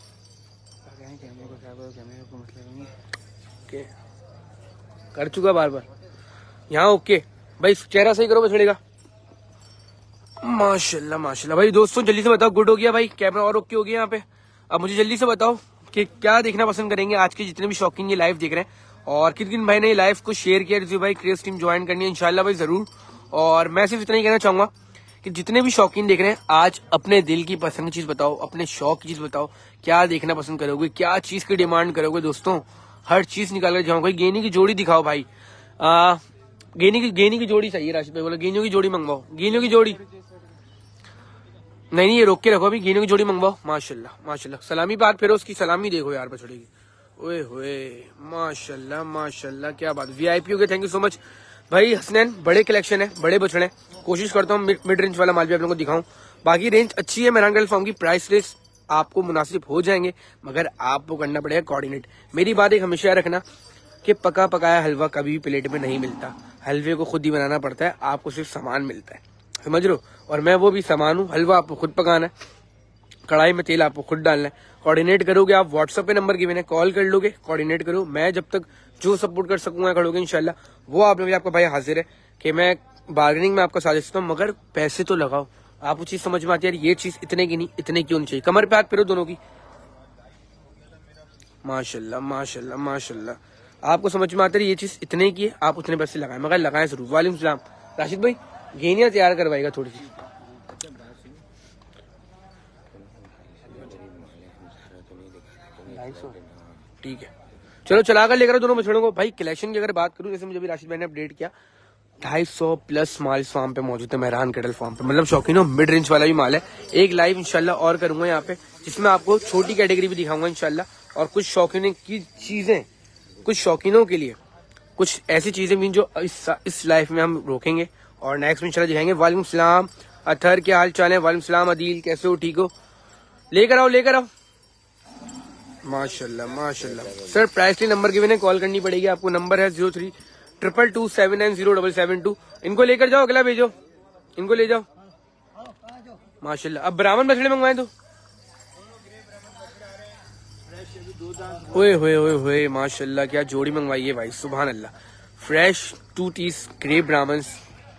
ओके कर चुका बार बार यहाँ। ओके भाई, चेहरा सही करो बछड़े का। माशाल्लाह माशाल्लाह भाई। दोस्तों जल्दी से बताओ, गुड हो गया भाई, कैमरा और ओके हो गया यहाँ पे। अब मुझे जल्दी से बताओ कि क्या देखना पसंद करेंगे आज के जितने भी शौकीन ये लाइव देख रहे हैं, और किन किन भाई ने ये लाइव को शेयर किया। रिजवी भाई क्रेज टीम ज्वाइन करनी है इंशाल्लाह भाई जरूर। और मैं सिर्फ इतना ही कहना चाहूंगा कि जितने भी शौकीन देख रहे हैं, आज अपने दिल की पसंद की चीज बताओ, अपने शौक की चीज बताओ, क्या देखना पसंद करोगे, क्या चीज की डिमांड करोगे। दोस्तों हर चीज निकाल कर जाऊंगा। गेनी की जोड़ी दिखाओ भाई, आ, गेनी की गेनी की जोड़ी चाहिए। राशिद भाई बोला गेनियों की जोड़ी मंगवाओ, गेनियों की जोड़ी नहीं नहीं ये रोक के रखो अभी, गेनियों की जोड़ी मंगवाओ। माशाल्लाह माशाल्लाह, सलामी बात फिर उसकी सलामी देखो यार बछड़े की। ओए होए माशाल्लाह माशाल्लाह, क्या बात। वीआईपी हो गए, थैंक यू सो मच भाई। हसनैन बड़े कलेक्शन है, बड़े बछड़े, कोशिश करता हूँ मिड रेंज वाला माल भी आप लोगों को दिखाऊं। बाकी रेंज अच्छी है मेहरान कैटल फार्म की, प्राइस लिस्ट आपको मुनासिब हो जाएंगे, मगर आपको करना पड़ेगा कोऑर्डिनेट। मेरी बात एक हमेशा रखना कि पका पकाया हलवा कभी प्लेट में नहीं मिलता, हलवे को खुद ही बनाना पड़ता है, आपको सिर्फ सामान मिलता है, समझ लो। और मैं वो भी सामान हूँ, हलवा आपको खुद पकाना है, कढ़ाई में तेल आपको खुद डालना है। कोऑर्डिनेट करोगे आप, व्हाट्सएप पे नंबर गिवन है, कॉल कर लोगे, कोऑर्डिनेट करो। मैं जब तक जो सपोर्ट कर सकूंगा करोगे इंशाल्लाह, वो आप लोग आपका भाई हाजिर है कि मैं बार्गेनिंग में आपका साथ देता हूँ, मगर पैसे तो लगाओ। आपको चीज समझ में आती है यार, ये चीज इतने की नहीं, इतने की होनी चाहिए। कमर पे हाथ फिरो दोनों की। माशाल्लाह माशाल्लाह माशाल्लाह, आपको समझ में आता है ये चीज इतने की है, आप उतने पैसे लगाएं, मगर लगाएं जरूर। वालेकुम सलाम राशिद भाई, गेनिया तैयार करवाएगा थोड़ी सी। ठीक है चलो चला कर लेकर दोनों बछड़ों को भाई। कलेक्शन की अगर बात करूं, जैसे मुझे भी राशिद भाई ने अपडेट किया, ढाई सौ प्लस माल इस फार्म पे मौजूद है, मेहरान कैटल फार्म पे। मतलब शौकीनों मिड रेंज वाला भी माल है। एक लाइव इंशाल्लाह और करूंगा यहाँ पे, जिसमें आपको छोटी कैटेगरी भी दिखाऊंगा इंशाल्लाह, और कुछ शौकीनों की चीजें, कुछ शौकीनों के लिए कुछ ऐसी चीजें भी जो इस, इस लाइफ में हम रोकेंगे और नेक्स्ट में इंशाल्लाह दिखाएंगे। वालेकुम सलाम अथर, क्या हाल चाल है? वालेकुम सलाम अदील, कैसे हो? ठीक हो? लेकर आओ लेकर आओ। माशाल्लाह माशाल्लाह सर, प्राइसली नंबर गिवन है, कॉल करनी पड़ेगी आपको। नंबर है zero three triple two seven nine zero double seven two. इनको लेकर जाओ, अगला भेजो, इनको ले जाओ। माशाल्लाह, अब ब्राह्मण बछड़े मंगवाए तो ओए होए होए होए माशाल्लाह, क्या जोड़ी मंगवाई है भाई, सुभान अल्लाह। Fresh two teeth grey Brahmans,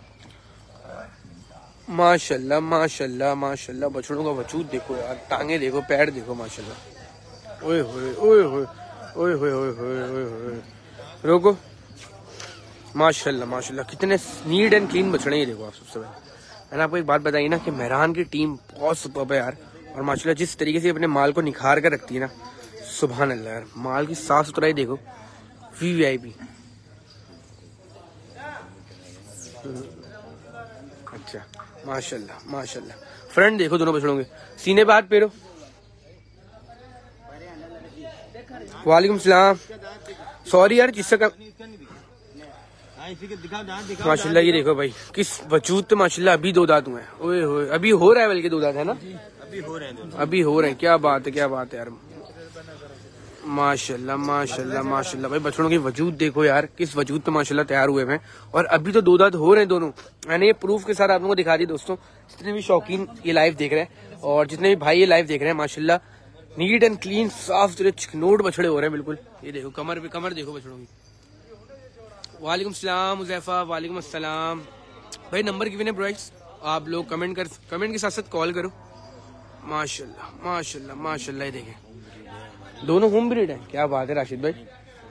माशाल्लाह माशाल्लाह माशाल्लाह। बछड़ों का वजूद देखो यार, टांगे देखो, पैर देखो माशाल्लाह। ओए होए ओए होए ओए होए ओए होए ओए होए, रोको। माशाल्लाह माशाल्लाह, कितने नीट एंड क्लीन बछड़े हैं देखो आप। सबसे पहले मैंने आपको एक बात बताई ना कि मेहरान की टीम बहुत सुपर्ब है यार, और माशाल्लाह जिस तरीके से अपने माल को निखार कर रखती है ना, सुभान अल्लाह यार। माल की साफ सुथराई देखो, वी वी आई पी। अच्छा माशाल्लाह माशाल्लाह, फ्रंट देखो दोनों बछड़ों के, सीने पे हाथ पेरो। वालेकुम सलाम, सॉरी यार जिससे का माशाल्लाह। ये देखो भाई किस वजूद पे माशाल्लाह, अभी दो दांत हुए हैं। ओए होए, अभी हो रहा है बल्कि दो दांत है ना, अभी हो रहे हैं, अभी हो रहे हैं। क्या बात है क्या बात है यार, माशाल्लाह माशाल्लाह माशाल्लाह। भाई बछड़ों की वजूद देखो यार, किस वजूद पे माशाल्लाह तैयार हुए हैं, और अभी तो दो दांत हो रहे हैं दोनों। मैंने ये प्रूफ के साथ आप लोगों को दिखा दी दोस्तों। जितने भी शौकीन ये लाइव देख रहे हैं और जितने भी भाई ये लाइव देख रहे हैं, माशाल्लाह नीट एंड क्लीन, साफ सुथरे चिकनोट बछड़े हो रहे हैं बिल्कुल। ये देखो कमर पे, कमर देखो बछड़ों की। वालेकुम सलाम मुजैफा, वालेकुम अस्सलाम भाई। नंबर गिवन है ब्राइस, आप लोग कमेंट कर, कमेंट के साथ साथ कॉल करो। माशाल्लाह माशाल्लाह माशाल्लाह, ये देखें दोनों होम ब्रीड है, क्या बात है राशिद भाई।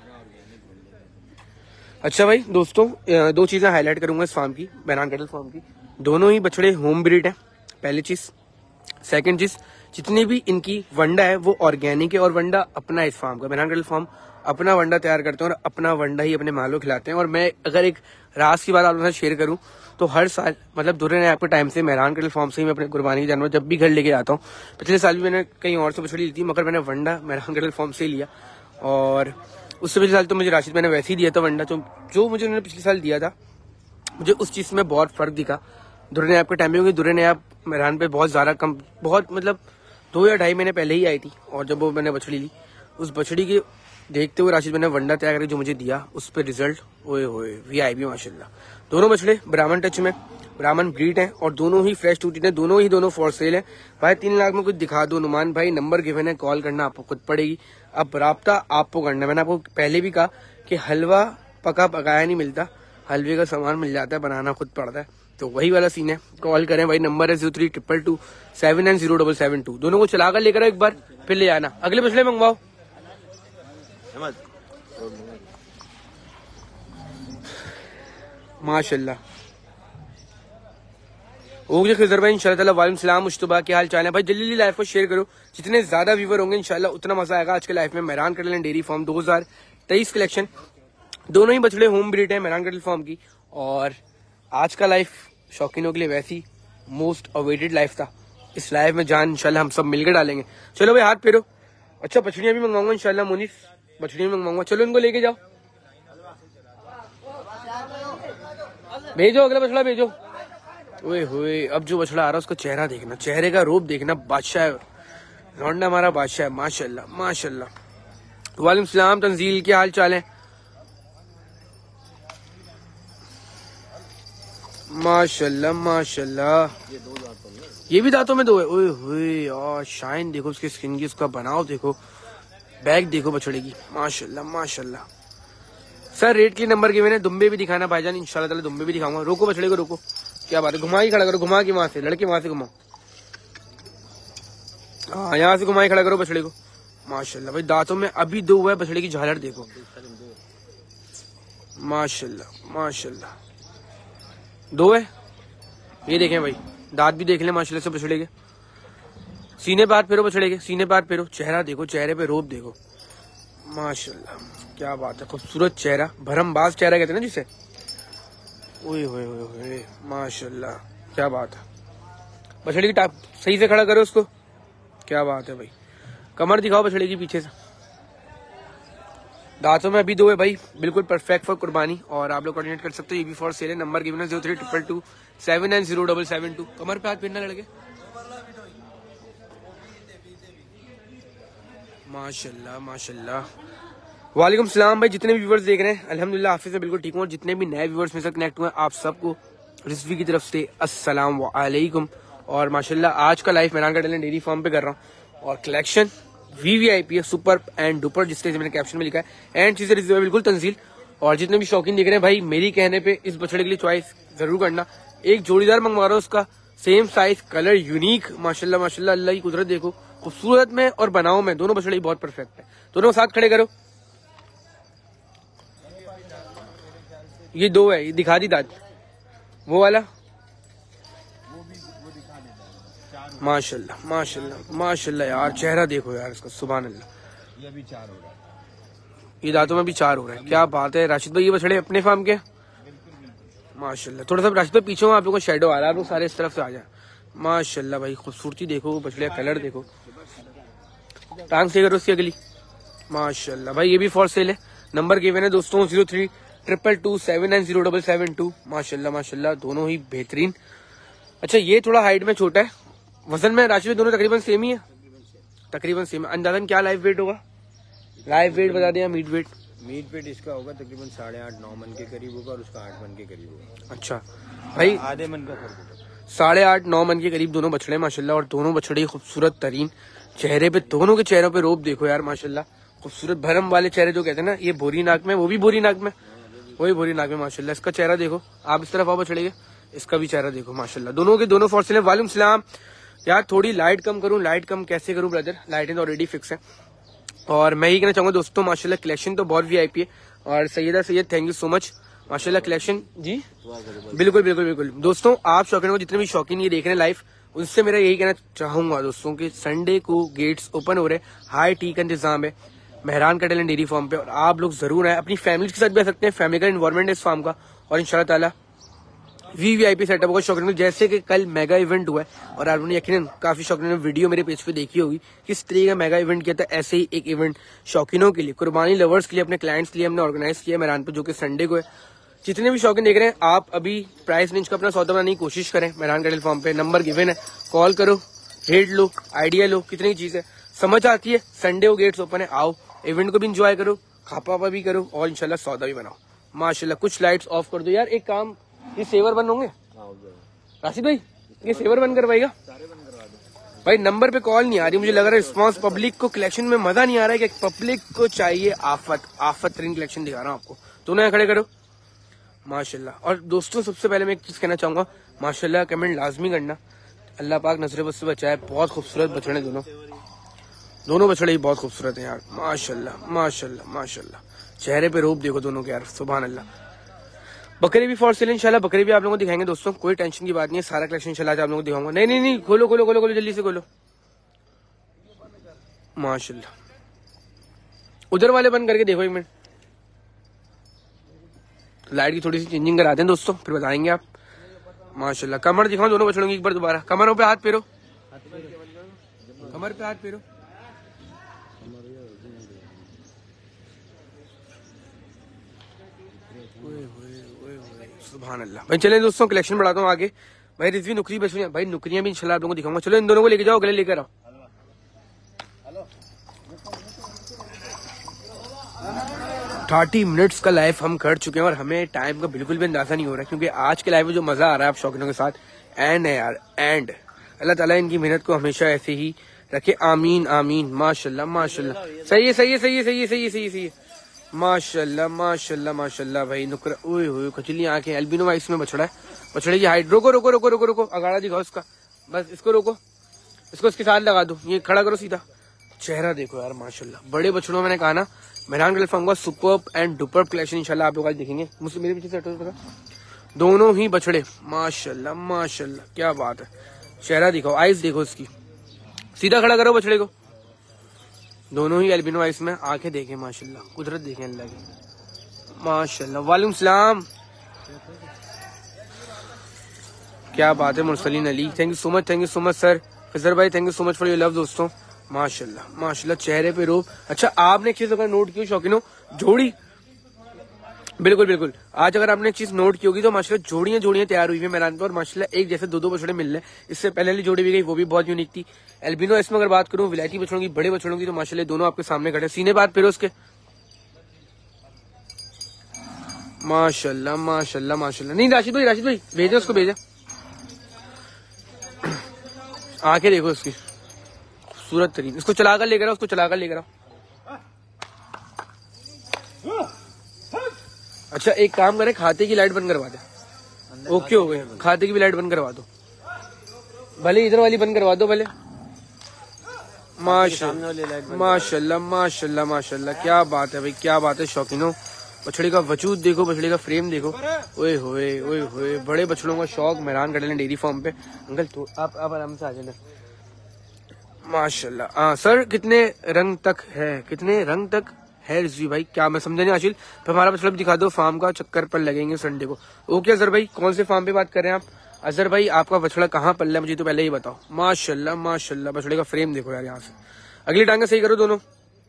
अच्छा भाई दोस्तों, दो चीजें हाईलाइट करूंगा इस फार्म की, मेहरान कैटल फार्म की। दोनों ही बछड़े होम ब्रीड है, पहली चीज। सेकंड चीज, जितनी भी इनकी वंडा है वो ऑर्गेनिक है, और वंडा अपना है इस फार्म का। मेहरान कैटल फार्म अपना वंडा तैयार करते हैं और अपना वंडा ही अपने मालों खिलाते हैं। और मैं अगर एक राज की बात आप लोगों के साथ शेयर करूं, तो हर साल मतलब दुर्रे ने आपके टाइम से मेहरान कैटल फार्म से ही मैं अपने कुर्बानी के जानवर जब भी घर लेके आता हूँ। पिछले साल भी मैंने कहीं और से बछड़ी ली थी, मगर मैंने वंडा मेहरान कैटल फार्म से ही लिया। और उससे पिछले साल तो मुझे राशिद मैंने वैसे ही दिया था वंडा, जो जो मुझे उन्होंने पिछले साल दिया था, मुझे उस चीज़ में बहुत फर्क दिखा दुर्रे ने आपके टाइम में, क्योंकि दुर्रे ने आप मेहरान पे बहुत ज़्यादा कम, बहुत मतलब दो या ढाई महीने पहले ही आई थी। और जब वो मैंने बछड़ी ली, उस बछड़ी के देखते हुए राशिद मैंने वंडा तैयार करके जो मुझे दिया, उस पर रिजल्ट ओए होए वी आई बी माशाल्लाह। दोनों बछड़े ब्राह्मण टच में, ब्राह्मण ब्रीड हैं और दोनों ही फ्रेश टूटी हैं, दोनों ही दोनों फॉर सेल है। भाई तीन लाख में कुछ दिखा दो नुमान भाई, नंबर गिवन है, कॉल करना आपको खुद पड़ेगी। अब राब्ता आपको करना है। मैंने आपको पहले भी कहा कि हलवा पका पकाया नहीं मिलता, हलवे का सामान मिल जाता है, बनाना खुद पड़ता है। तो वही वाला सीन है। कॉल करें भाई, नंबर है zero three triple two seven nine zero double seven two. दोनों को चलाकर लेकर एक बार फिर ले आना। अगले बछड़े मंगवाओ। माशाल्लाह ओके खिजर भाई, इंशाल्लाह वालेकुम सलाम मुश्तबा, क्या हाल चाल है भाई? जल्दी जल्दी लाइफ को शेयर करो, जितने ज्यादा व्यूवर होंगे इंशाल्लाह उतना मजा आएगा आज के लाइफ में। Mehran cattle and dairy farm दो हज़ार तेईस कलेक्शन, दोनों ही बछड़े होम ब्रीड है मेहरान कैटल फार्म की। और आज का लाइफ शौकीनों के लिए वैसी मोस्ट अवेटेड लाइफ था। इस लाइफ में जान इंशाल्लाह हम सब मिलकर डालेंगे। चलो भाई हाथ फेरो। अच्छा बछड़ियां भी मंगवाऊंगा इंशाल्लाह मुनीस, बछड़ियां भी मंगवाऊंगा। चलो इनको लेके जाओ, भेजो अगला बछड़ा भेजो। ओए होए, अब जो बछड़ा आ रहा है उसका चेहरा देखना, चेहरे का रूप देखना, बादशाह है लौंडा, हमारा बादशाह है माशाल्लाह माशाल्लाह। वालेकुम सलाम तंजील, क्या हाल चाल है? माशाल्लाह माशाल्लाह। ये भी दांतों में दो है। ओए होए यार, शाइन देखो उसकी स्किन की, उसका बनाव देखो, बैग देखो बछड़े की, माशाल्लाह माशाल्लाह। सर रेट के नंबर के मैंने दुम्बे भी दिखाना भाईजान, इंशाल्लाह ताला दुम्बे भी दिखाऊंगा। रोको बछड़े को रोको, क्या बात है, घुमा ही खड़ा करो, घुमा के वहां से, लड़के वहां से घुमाओ। हाँ यहाँ से घुमा ही खड़ा करो बछड़े को। माशाल्लाह भाई, दांतों में अभी दो हुआ है, बछड़े की झालर देखो, माशाल्लाह माशाल्लाह दो है। ये देखें भाई, दांत भी देख ले माशाल्लाह से बछड़े के। सीने पे हाथ फेरो बछड़े के, सीने पे हाथ फेरो, चेहरा देखो, चेहरे पे रोब देखो, माशाल्लाह क्या बात है, खूबसूरत चेहरा, भरमबाज चेहरा कहते हैं ना जिसे। ओए होए होए होए माशाल्लाह क्या बात है। बछड़े की टाप सही से खड़ा करो उसको, क्या बात है भाई। कमर दिखाओ बछड़े की पीछे से। दांतों में अभी दो है भाई, बिल्कुल परफेक्ट फॉर कुर्बानी। और आप लोग कोऑर्डिनेट कर सकते हो, ये भी फॉर सेल है। नंबर गिवन है zero three triple two seven nine zero double seven two. कमर पे हाथ फेरना लड़के, माशाल्लाह माशाल्लाह। वालेकुम सलाम भाई, जितने भी व्यूवर्स देख रहे हैं अल्हम्दुलिल्लाह हाफिज़ है, बिल्कुल ठीक हूँ। और जितने भी नए व्यूवर्स में से कनेक्ट हुए आप सबको रिजवी की तरफ से अस्सलाम वालेकुम। और माशाल्लाह आज का live Mehran cattle and dairy farm पे कर रहा हूँ। और कलेक्शन वीवीआईपी है, सुपर एंड डुपर, जिसके मैंने कैप्शन में लिखा है एंड चीजें रिजवी बिल्कुल तंजील। और जितने भी शौकीन देख रहे हैं भाई, मेरी कहने पे इस बछड़े के लिए चॉइस जरूर करना। एक जोड़ीदार मंगवा रहा हूँ, उसका सेम साइज, कलर यूनिक, माशाल्लाह माशाल्लाह, अल्लाह की कुदरत देखो, खूबसूरत में और बनाव में दोनों बछड़े बहुत परफेक्ट है। दोनों साथ खड़े करो। ये दो है, ये दिखा दी दाद, वो वाला माशाल्लाह माशाल्लाह माशाल्लाह। यार चेहरा देखो यार इसका, सुभान अल्लाह। ये भी चार हो रहा है, ये दांतों में भी चार हो रहा है, क्या बात है। राशिद भाई ये बछड़े अपने फार्म के माशाल्लाह। थोड़ा सा राशिद भाई पीछे हो, आप लोगों को शेडो आ रहा है, आप लोग सारे इस तरफ से आ जाए। माशाल्लाह भाई, खूबसूरती देखो बछड़े, कलर देखो, टांग से करो उसकी अगली, माशाल्लाह भाई। ये भी फॉर सेल है। नंबर गिवन है दोस्तों zero three triple two seven nine zero double seven two. माशाल्लाह माशाल्लाह, दोनों ही बेहतरीन। अच्छा ये थोड़ा हाइट में छोटा है, वजन में राशिद दोनों तकरीबन सेम ही है, तकरीबन सेम। अंदाजन क्या लाइव वेट होगा? लाइव वेट बता दें, मीट वेट? मीट पेट इसका होगा तकरीबन साढ़े आठ नौ मन के करीब होगा, और उसका आठ मन के करीब होगा। अच्छा भाई, आधे मन का फर्क होगा, साढ़े आठ नौ मन के करीब दोनों बछड़े माशाल्लाह। और दोनों बछड़े खूबसूरत तरीन, चेहरे पे, दोनों के चेहरों पे रोब देखो यार माशाल्लाह, खूबसूरत भरम वाले चेहरे जो कहते हैं ना, ये भोरी नाक में, वो भी भोरी नाक में, वही भोरी नाक में माशाल्लाह। इसका चेहरा देखो, आप इस तरफ आओ बछड़े के, इसका भी चेहरा देखो माशाल्लाह। दोनों के दोनों फॉर सेल है। वालेकुम सलाम यार, थोड़ी लाइट कम करूं, लाइट कम कैसे करूं ब्रदर, लाइटें तो ऑलरेडी फिक्स है। और मैं ही कहना चाहूंगा दोस्तों, माशाल्लाह कलेक्शन तो बहुत वीआईपी है। और Sayyada Sayyed thank you so much, माशाल्लाह कलेक्शन जी, बिल्कुल बिल्कुल बिल्कुल। दोस्तों आप शौकीन को, जितने भी शौकीन ये देख रहे हैं लाइव, उनसे मेरा यही कहना चाहूंगा दोस्तों कि संडे को गेट्स ओपन हो रहे, हाई टी का इंतजाम है Mehran cattle and dairy farm पे। और आप लोग जरूर आए, अपनी फैमिली के साथ भी आ सकते हैं, फैमिली का इन्वायरमेंट है इस फार्म का। और इंशाल्लाह ताला V V I P setup होगा शौकीनों। जैसे कि कल मेगा इवेंट हुआ है और आपने यकीनन काफी शौकीनों ने वीडियो मेरे पेज पे देखी होगी किस तरीके का मेगा इवेंट किया था। ऐसे ही एक इवेंट शौकीनों के लिए, कुर्बानी लवर्स के लिए, अपने क्लाइंट्स के लिए हमने ऑर्गेनाइज किया मेहरान पे, जो कि संडे को है। जितने भी शौकीन देख रहे हैं, आप अभी प्राइस रेंज का अपना सौदा बनाने की कोशिश करें। मेहरान कैटल फार्म पे नंबर गिवन है, कॉल करो, रेट लो, आइडिया लो, कितनी चीज है समझ आती है। संडे को गेट्स ओपन है, आओ इवेंट को भी इंजॉय करो, खापा पापा भी करो और इंशाल्लाह सौदा भी बनाओ। माशाल्लाह कुछ लाइट्स ऑफ कर दो यार। एक काम, ये सेवर बंद होंगे राशिद भाई, ये सेवर बंद करवाएगा भाई। नंबर पे कॉल नहीं आ रही, मुझे लग रहा है रिस्पांस पब्लिक को कलेक्शन में मजा नहीं आ रहा है कि पब्लिक को चाहिए आफत आफत तरीन कलेक्शन दिखा रहा हूँ आपको। दोनों यहाँ खड़े करो माशाल्लाह। और दोस्तों सबसे पहले मैं एक चीज कहना चाहूंगा, माशाल्लाह कमेंट लाजमी करना। अल्लाह पाक नजर बस से बचाए। बहुत खूबसूरत बछड़े दोनों दोनों बछड़े ही बहुत खूबसूरत है यार, माशाल्लाह माशाल्लाह माशाल्लाह। चेहरे पे रूप देखो दोनों के यार, सुभान अल्लाह। बकरी भी फॉर सेल इंशाल्लाह, बकरी भी आप लोगों को दिखाएंगे दोस्तों, कोई टेंशन की बात नहीं है। सारा कलेक्शन इंशाल्लाह आज आप लोगों को दिखाऊंगा। नहीं नहीं नहीं, खोलो खोलो खोलो खोलो, जल्दी से खोलो माशाल्लाह। उधर वाले बंद करके देखो एक मिनट, लाइट की थोड़ी सी चेंजिंग कराते हैं दोस्तों, फिर बताएंगे आप। माशाल्लाह कमर दिखाओ दोनों बछड़ों की एक बार दोबारा। कमरों पे हाथ फेरो, कमर पे हाथ फेरो। सुभान अल्लाह भाई। चले दोस्तों कलेक्शन बढ़ाता हूँ आगे। भाई रिजवी नुकरी बछड़ियां, भाई नुकरियां भी इंशाल्लाह आप लोगों को दिखाऊंगा। चलो इन दोनों को लेके जाओ, गले लेकर आओ। थर्टी मिनट्स का लाइव हम कर चुके हैं और हमें टाइम का बिल्कुल भी अंदाजा नहीं हो रहा है, क्योंकि आज के लाइव में जो मजा आ रहा है आप शौकीनों के साथ एंड है यार एंड। अल्लाह ताला इनकी मेहनत को हमेशा ऐसे ही रखे, आमीन आमीन। माशाल्लाह माशाल्लाह, सही है सही है सही है सही है सही है सही है सही है माशाल्लाह माशाल्लाह माशाल्लाह। भाई नुकरा, ओए होए खचली आंखें, एल्बिनो वाइस में बछड़ा है। बछड़े की हाइट, रोको रोको रोको रोको रोको, अगाड़ा दिखाओ इसका, बस इसको रोको, इसको इसके साथ लगा दो, ये खड़ा करो सीधा। चेहरा देखो यार माशाल्लाह। बड़े बछड़ों मैंने कहा ना, मेहरान कैटल फार्म का सुपर्ब एंड डुपर्ब कलेक्शन इंशाल्लाह आप लोग आज देखेंगे। मुझसे मेरे पीछे से हटो, दोनों ही बछड़े माशाल्लाह माशाल्लाह, क्या बात है। चेहरा दिखाओ, आइस देखो इसकी, सीधा खड़ा करो बछड़े को। दोनों ही एल्बिनो आइस में, आंखें देखें माशाल्लाह, कुदरत देखें अल्लाह की माशाल्लाह। वालेकुम सलाम, क्या बात है। Mursaleen Ali, thank you so much, thank you so much sir. Fizar भाई thank you so much for your love दोस्तों, माशाल्लाह माशाल्लाह। चेहरे पे रूप। अच्छा आपने एक चीज अगर नोट की शौकीनों, जोड़ी बिल्कुल बिल्कुल, आज अगर आपने एक चीज नोट की होगी तो माशाल्लाह जोड़ियां जोड़ियां तैयार हुई है मैदान पर और माशाल्लाह एक जैसे दो दो बछड़े मिल रहे हैं। इससे पहले वाली जोड़ी भी गई, वो भी बहुत यूनिक थी। एल्बिनो इसमें अगर बात करूं विलायती बछड़ों की, बड़े बछड़ों की, तो माशाल्लाह दोनों आपके सामने खड़े। सीने बात फिर उसके माशाल्लाह माशाल्लाह माशाल्लाह। नहीं राशिद भाई, राशिद भाई भेजा उसको, भेजा। आंखें देखो इसकी खूबसूरत तरीन, इसको चलाकर लेकर आओ, उसको चलाकर लेकर आओ। अच्छा एक काम करें, खाते की लाइट बंद करवा दे। ओके हो गए, खाते की भी लाइट बंद करवा दो, भले इधर वाली बंद करवा दो भले। माशाल्लाह माशाल्लाह माशाल्लाह माशाल्लाह, क्या बात है भाई, क्या बात है शौकीनों। बछड़े का वजूद देखो, बछड़े का फ्रेम देखो, ओए होए ओए होए। बड़े बछड़ों का शौक मेहरान कैटल डेयरी फार्म पे। अंकल तो आप आप आराम से आ जाना माशाल्लाह। हाँ सर, कितने रंग तक है, कितने रंग तक है रिजवी भाई, क्या मैं समझा नहीं आशिल। फिर हमारा बछड़ा दिखा दो, फार्म का चक्कर पर लगेंगे संडे को। ओके अजहर भाई, कौन से फार्म पे बात कर रहे हैं आप? अजहर भाई आपका बछड़ा कहाँ पल रहा है मुझे तो पहले ही बताओ। माशाल्लाह माशाल्लाह, बछड़े का फ्रेम देखो यार, यहाँ से अगली टांगे सही करो दोनों,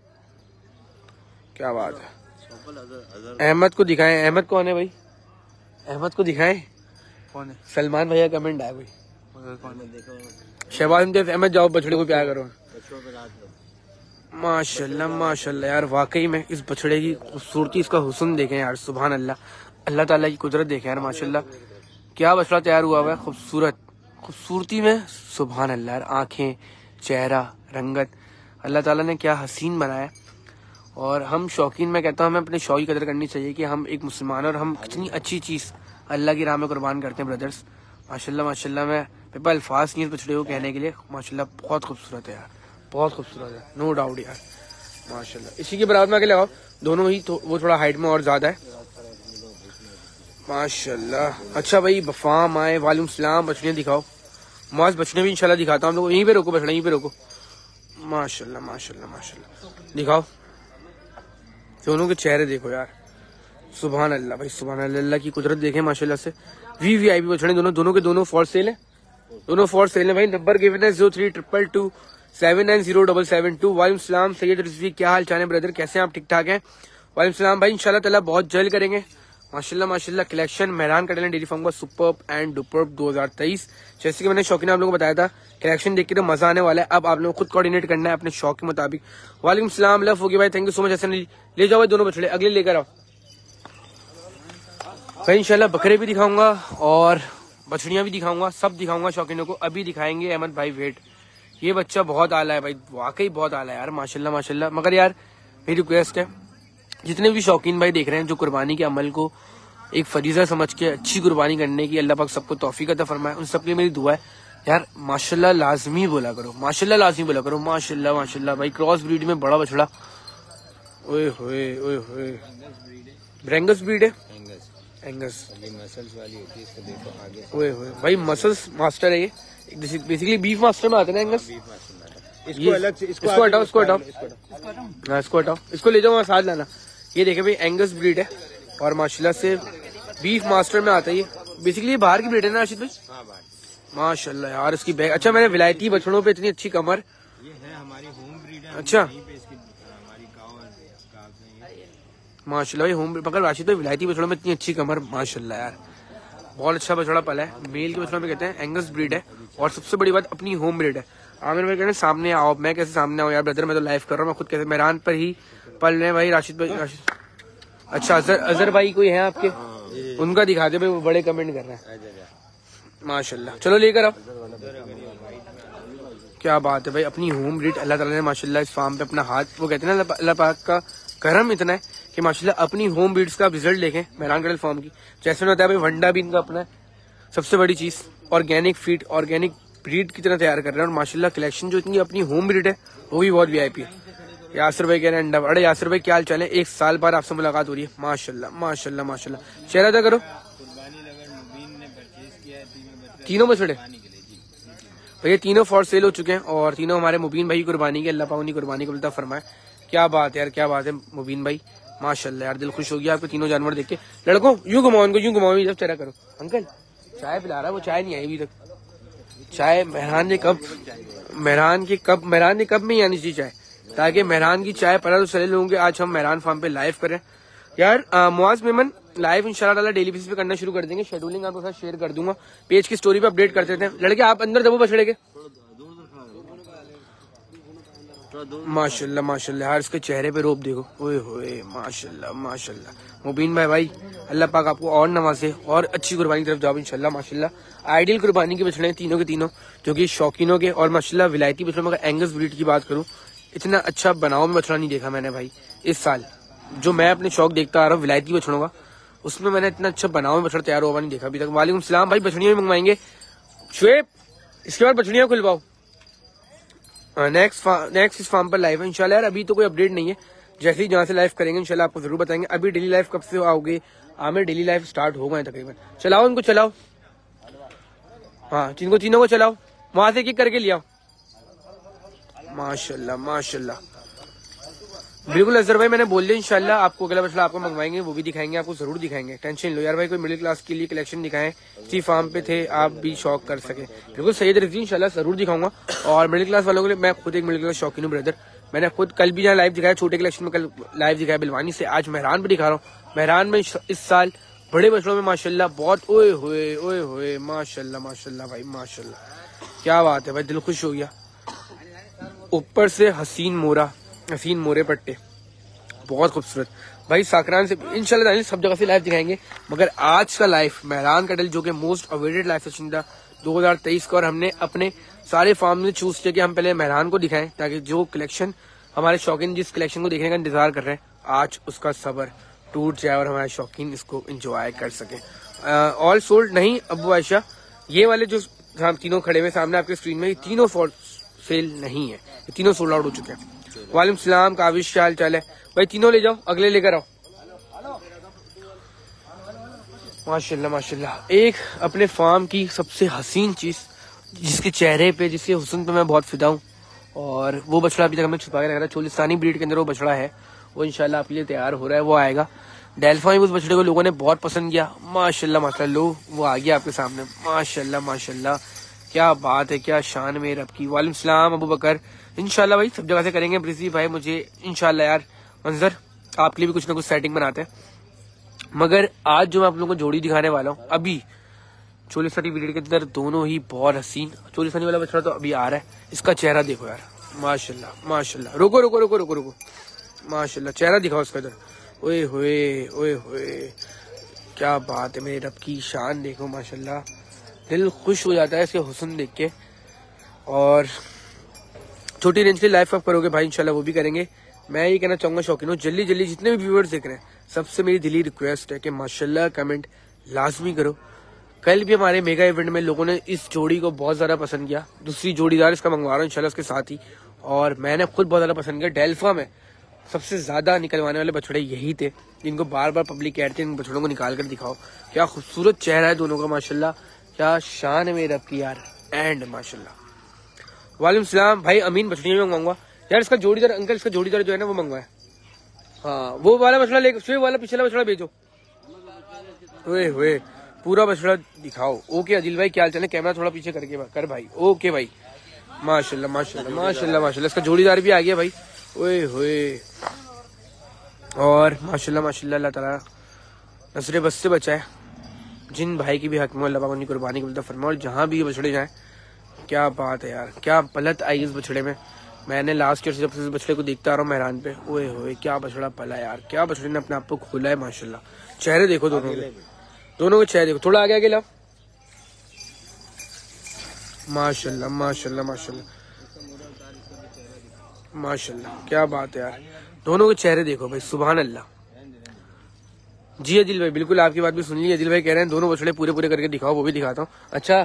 क्या बात है। अहमद को दिखाएं, अहमद कौन है भाई, अहमद को दिखाएं कौन है। सलमान भैया कमेंट आया भाई, शहबाज इम्तियाज अहमद, जाओ बछड़े को प्यार करो। माशाल्लाह माशाल्लाह यार, वाकई में इस बछड़े की खूबसूरती, इसका हुस्न देखें यार, सुभान अल्लाह, अल्लाह ताला की कुदरत देखें यार माशाल्लाह। क्या बछड़ा तैयार हुआ हुआ है, खूबसूरत खूबसूरती में, सुभान अल्लाह यार। आंखें, चेहरा, रंगत, अल्लाह ताला ने क्या हसीन बनाया। और हम शौकीन, मैं कहता हूँ हमें अपने शौक की कदर करनी चाहिए कि हम एक मुसलमान और हम कितनी अच्छी चीज़ अल्लाह की राह में कुर्बान करते हैं ब्रदर्स। माशाल्लाह माशाल्लाह, मैं मेरे पास अल्फाज नहीं है बछड़े को कहने के लिए। माशाल्लाह बहुत खूबसूरत है यार, बहुत खूबसूरत है, नो डाउट यार माशाल्लाह। इसी के बराबर में आके लगाओ, दोनों ही तो, वो थोड़ा हाइट में और ज्यादा है माशाल्लाह। अच्छा भाई बफाम आए, वालेकुम सलाम। बछड़ियाँ दिखाओ, मास बछड़ियाँ भी इंशाल्लाह दिखाता हूँ आप लोग। यहीं पे रोको बछड़ा, यहीं पे रोको। माशाल्लाह माशाल्लाह माशाल्लाह, दिखाओ दोनों के चेहरे देखो यार, सुभान अल्लाह भाई, सुभान अल्लाह, अल्लाह की कुदरत देखें माशाल्लाह से। वी वी आई पी बछड़े दोनों दोनों के दोनों फॉर सेल है, दोनों फॉर सेल है भाई। नंबर गिवन है zero three triple two seven nine zero double seven two. वालेकुम सलाम सैयद रिजवी, क्या हाल चाल है ब्रदर, कैसे हैं आप, ठीक ठाक हैं? वालेकुम सलाम भाई, इंशाल्लाह ताला बहुत जल्द करेंगे। माशाल्लाह माशाल्लाह collection Mehran cattle dairy farm का सुपर्ब एंड डुपर्ब दो हज़ार तेईस। जैसे कि मैंने शौकीन आप लोगों को बताया था, कलेक्शन देख के तो मजा आने वाला है। अब आप लोगों को खुद कोऑर्डिनेट करना है अपने शौक के मुताबिक। वालेकुम सलाम लव होगी भाई, thank you so much. Hasan ले जाओ भाई दोनों बछड़े, अगले लेकर आओ भाई। इंशाल्लाह बकरे भी दिखाऊंगा और बछड़ियां भी दिखाऊंगा, सब दिखाऊंगा शौकीनों को। अभी दिखाएंगे अहमद भाई वेट, ये बच्चा बहुत आला है भाई, वाकई बहुत आला है यार, माशाल्लाह माशाल्लाह। मगर यार मेरी रिक्वेस्ट है, जितने भी शौकीन भाई देख रहे हैं जो कुर्बानी के अमल को एक फरीजा समझ के अच्छी कुर्बानी करने की अल्लाह पाक सबको तौफीक अता फरमाए, उन सबके लिए मेरी दुआ है यार। माशाल्लाह लाजमी बोला करो, माशाल्लाह लाजमी बोला करो, माशाल्लाह माशाल्लाह भाई। क्रॉस ब्रीड में बड़ा बछड़ा, ओए होए ओए होए, ब्रेंगस ब्रीड है, एंगस, ये मसल्स वाली होती है, इसको देखो आगे। ओए होए भाई, मसल्स मास्टर है ये, बेसिकली बीफ मास्टर में आते हैं ना एंगस। इसको अलग से इसको इसको हटाओ, इसको हटाओ, हाँ इसको हटाओ, इसको ले जाओ वहाँ साथ लाना। ये देखे भाई एंगस ब्रीड है और माशाल्लाह से बीफ मास्टर में आता है ये। बेसिकली ये बाहर की ब्रीड है ना राशिद भाई? हाँ बात। माशाल्लाह यार इसकी बैग, अच्छा मैंने विलायती बछड़ों पे इतनी अच्छी कमर, ये है हमारी होम ब्रीड है। अच्छा पे इसकी हमारी गांव है, माशाल्लाह भाई होम, मगर राशिद भाई विलायती बछड़ों में इतनी अच्छी कमर, माशाल्लाह यार बहुत अच्छा बछड़ा पला है। मेल के बछड़ों में कहते हैं एंगस ब्रीड है और सबसे बड़ी बात अपनी होम ब्रीड है। आमिर भाई कहते हैं सामने आओ, मैं कैसे सामने आऊँ यार ब्रदर, मैं तो लाइव कर रहा हूँ, मैं खुद कैसे मेहरान पर ही पल रहे हैं भाई राशिद भाई। राशिद अच्छा अजहर, अजहर भाई कोई है आपके, उनका दिखा दे भाई, वो बड़े कमेंट कर रहे हैं माशाल्लाह। चलो लेकर आओ, क्या बात है भाई, अपनी होम ब्रीड अल्लाह ताला ने माशाल्लाह इस फार्म पे अपना हाथ, वो कहते हैं ना अल्लाह पाक का करम इतना है कि माशाल्लाह अपनी होम ब्रीड्स का रिजल्ट देखें मेहरान कटल फार्म की। जैसे होता है भाई वंडा भी इनका अपना है, सबसे बड़ी चीज ऑर्गेनिक फीड, ऑर्गेनिक ब्रीड की तरह तैयार कर रहे हैं और माशाल्लाह कलेक्शन जो इतनी अपनी होम ब्रीड है वो भी बहुत वीआईपी है। यासिर भाई कह रहे हैं अंडा, अरे यासिर भाई क्या हाल चाल है, एक साल बाद आपसे मुलाकात हो रही है, माशाल्लाह माशाल्लाह माशाल्लाह। चेहरा था करो, तीनों बछड़े भैया तीनों फॉर सेल हो चुके हैं और तीनों हमारे मुबीन भाई कुर्बानी के, अल्लाह पाक उन्हीं कुर्बानी को मिलता फरमाए। क्या बात है यार, क्या बात है मुबीन भाई, माशाल्लाह यार दिल खुश हो गया आपके तीनों जानवर देख के। लड़कों यूं घुमाओ इनको, यूं घुमाओ, जब चेहरा करो। अंकल चाय पिला रहा है, वो चाय नहीं आई अभी तक, चाय मेहरान ने कब, मेहरान की कब, मेहरान ने कब में ही आनी चाहिए चाय, ताकि मेहरान की चाय पता तो चले लोगों के। आज हम मेहरान फार्म पे लाइव करें यार, मुआज मेमन लाइव इंशाल्लाह ताला डेली बेसिस पे करना शुरू कर देंगे, शेड्यूलिंग आपके साथ शेयर कर दूंगा, पेज की स्टोरी पे अपडेट करते थे। लड़के आप अंदर दबो बछड़े के, माशाल्लाह माशाल्लाह यार इसके चेहरे पे रोब देखो, ओए होए माशाल्लाह माशाल्लाह। मुबीन भाई भाई अल्लाह पाक आपको और नवाजे और अच्छी कुर्बानी की तरफ जाओ इंशाल्लाह माशाल्लाह। आइडियल कुर्बानी के बछड़े तीनों के तीनों जो कि शौकीनों के, और माशाल्लाह विलायती बछड़ों में अगर एंगस ब्रीड की बात करूं, इतना अच्छा बनाव में बछड़ा नहीं देखा मैंने भाई इस साल। जो मैं अपने शौक देखता आ रहा हूँ विलायती बछड़ों का, उसमें मैंने इतना अच्छा बनाव में बछड़ा तैयार हुआ नहीं देखा अभी तक। वालेकुम सलाम भाई, बछड़ियां भी मंगवाएंगे शुएब, इसके बाद बछड़ियां खुलवाओ। नेक्स्ट नेक्स्ट इस फार्म पर लाइव है इंशाल्लाह यार, अभी तो कोई अपडेट नहीं है, जैसे ही जहां से लाइव करेंगे इंशाल्लाह आपको जरूर बताएंगे। अभी डेली लाइव कब से आओगे आमिर? डेली लाइव स्टार्ट हो गए तकरीबन, चलाओ उनको चलाओ, हाँ जिनको तीनों को चलाओ, वहां से किक करके लिया। माशाल्लाह माशाल्लाह बिल्कुल अजहर भाई, मैंने बोल दिया इंशाल्लाह आपको अगला बछड़ा आपको मंगवाएंगे, वो भी दिखाएंगे, आपको जरूर दिखाएंगे, टेंशन लो यार भाई। कोई मिडिल क्लास के लिए कलेक्शन दिखाएं, इसी फार्म पे थे आप भी शौक कर सके, बिल्कुल सैयद रिजवी इंशाल्लाह जरूर दिखाऊंगा। और मिडिल क्लास वालों के लिए मैं खुद एक मिडिल क्लास शौकीन हूँ ब्रदर, मैंने खुद कल भी जहाँ लाइव दिखाया छोटे कलेक्शन में, कल लाइव दिखाया बिलवानी से, आज मेहरान पे दिखा रहा हूँ। मेहरान में इस साल बड़े बछड़ों में माशाल्लाह बहुत, ओए होए ओए होए माशाल्लाह माशाल्लाह भाई माशाल्लाह, क्या बात है भाई, दिल खुश हो गया। ऊपर से हसीन मोरा, हसीन मोरे पट्टे, बहुत खूबसूरत भाई। साकरान से इंशाल्लाह सब जगह से लाइव दिखाएंगे, मगर आज का लाइव मेहरान कटल जो कि मोस्ट अवेटेड लाइव सेशन था दो हज़ार तेईस का, और हमने अपने सारे फार्म में चूज किया कि हम पहले मेहरान को दिखाएं, ताकि जो कलेक्शन हमारे शौकीन जिस कलेक्शन को देखने का इंतजार कर रहे हैं, आज उसका सबर टूट जाए और हमारे शौकीन इसको एंजॉय कर सके। ऑल सोल्ड नहीं अबू आयशा, ये वाले जो हम तीनों खड़े हुए सामने आपके स्क्रीन में, ये तीनों फॉर सेल नहीं है, ये तीनों सोल्ड आउट हो चुके हैं। वालेकुम सलाम काविश, क्या हाल चाल है भाई? तीनों ले जाओ, अगले लेकर आओ। माशाल्लाह माशाल्लाह, एक अपने फार्म की सबसे हसीन चीज, जिसके चेहरे पे, जिसके हुस्न पे मैं बहुत फिदा हूँ, और वो बछड़ा अभी तक हमें छुपा के रखा था, चोलिस्तानी ब्रीड के अंदर वो बछड़ा है, वो इंशाल्लाह आपके लिए तैयार हो रहा है, वो आएगा। डेल्फा में उस बछड़े को लोगों ने बहुत पसंद किया। माशाल्लाह माशाल्लाह, लो वो आ गया आपके सामने। माशाल्लाह माशाल्लाह, क्या बात है, क्या शान में रब की। वालेकुम सलाम अबू बकर। इंशाल्लाह भाई सब जगह से करेंगे ब्रिजी भाई, मुझे इंशाल्लाह यार मंजर आपके लिए भी कुछ ना कुछ सेटिंग बनाते हैं। मगर आज जो मैं आप लोगों को जोड़ी दिखाने वाला हूँ, अभी चोलिस्तानी ब्रीड के अंदर दोनों ही बहुत हसीन। चोलिस्तानी वाला बछड़ा तो अभी आ रहा है, इसका चेहरा देखो यार, माशाल्लाह माशाल्लाह। रुको रुको रुको रुको रुको, माशाल्लाह चेहरा दिखाओ उसका इधर। ओए होए ओए होए, क्या बात है, मेरे रब की शान देखो माशाल्लाह, दिल खुश हो जाता है इसके हुस्न देख के। और छोटी रेंज की लाइफ आप करोगे भाई, इंशाल्लाह वो भी करेंगे। मैं ये कहना चाहूंगा शौकीनों, जल्दी जल्दी जितने भी व्यूअर्स देख रहे हैं, सबसे मेरी दिली रिक्वेस्ट है कि माशाल्लाह कमेंट लाजमी करो। कल भी हमारे मेगा इवेंट में लोगों ने इस जोड़ी को बहुत ज्यादा पसंद किया। दूसरी जोड़ीदार इसका मंगवा रहा हूँ इंशाल्लाह उसके साथ ही, और मैंने खुद बहुत ज्यादा पसंद किया। डेल्फा में सबसे ज्यादा निकलवाने वाले बछड़े यही थे, जिनको बार बार पब्लिक कहते हैं इन बछड़ों को निकाल कर दिखाओ। क्या खूबसूरत चेहरा है दोनों का माशाल्लाह, क्या शान है मेरे रब की यार। एंड माशाल्लाह। वालेकुम सलाम भाई, अमीन बछड़ियां में मंगवा यार, इसका जोड़ीदार अंकल, इसका जोड़ीदार जो है ना वो मंगवाए। हाँ वो वाला बछड़ा ले, स्वे वाला पिछला बछड़ा भेजो। हुए हुए पूरा बछड़ा दिखाओ। ओके आदिल भाई, क्या हाल चाल है? कैमरा थोड़ा पीछे करके कर भाई। ओके भाई, माशाल्लाह माशाल्लाह माशाल्लाह माशाल्लाह, इसका जोड़ीदार भी आ गया भाई। ओए होए, और माशाल्लाह माशाल्लाह, अल्लाह ताला नजरे बस से बचाए। जिन भाई की भी हक में अल्लाह पाक उनकी कुर्बानी कबूल फरमाए, और जहाँ भी ये बछड़े जाए, क्या बात है यार, क्या पलट आई इस बछड़े में। मैंने लास्ट ईयर से जब से इस बछड़े को देखता आ रहा हूँ मैदान पे, ओए होए क्या बछड़ा पला यार, क्या बछड़े ने अपने आप को खोला है माशाल्लाह। चेहरे देखो दोनों के, दोनों के चेहरे देखो, थोड़ा आगे आगे लाओ। माशाल्लाह माशाल्लाह माशाल्लाह माशाल्लाह, क्या बात है यार, दोनों के चेहरे देखो भाई, सुभान अल्लाह। जी अदिल भाई, बिल्कुल आपकी बात भी सुन ली। अदिल भाई कह रहे हैं दोनों बछड़े पूरे पूरे करके दिखाओ, वो भी दिखाता हूँ। अच्छा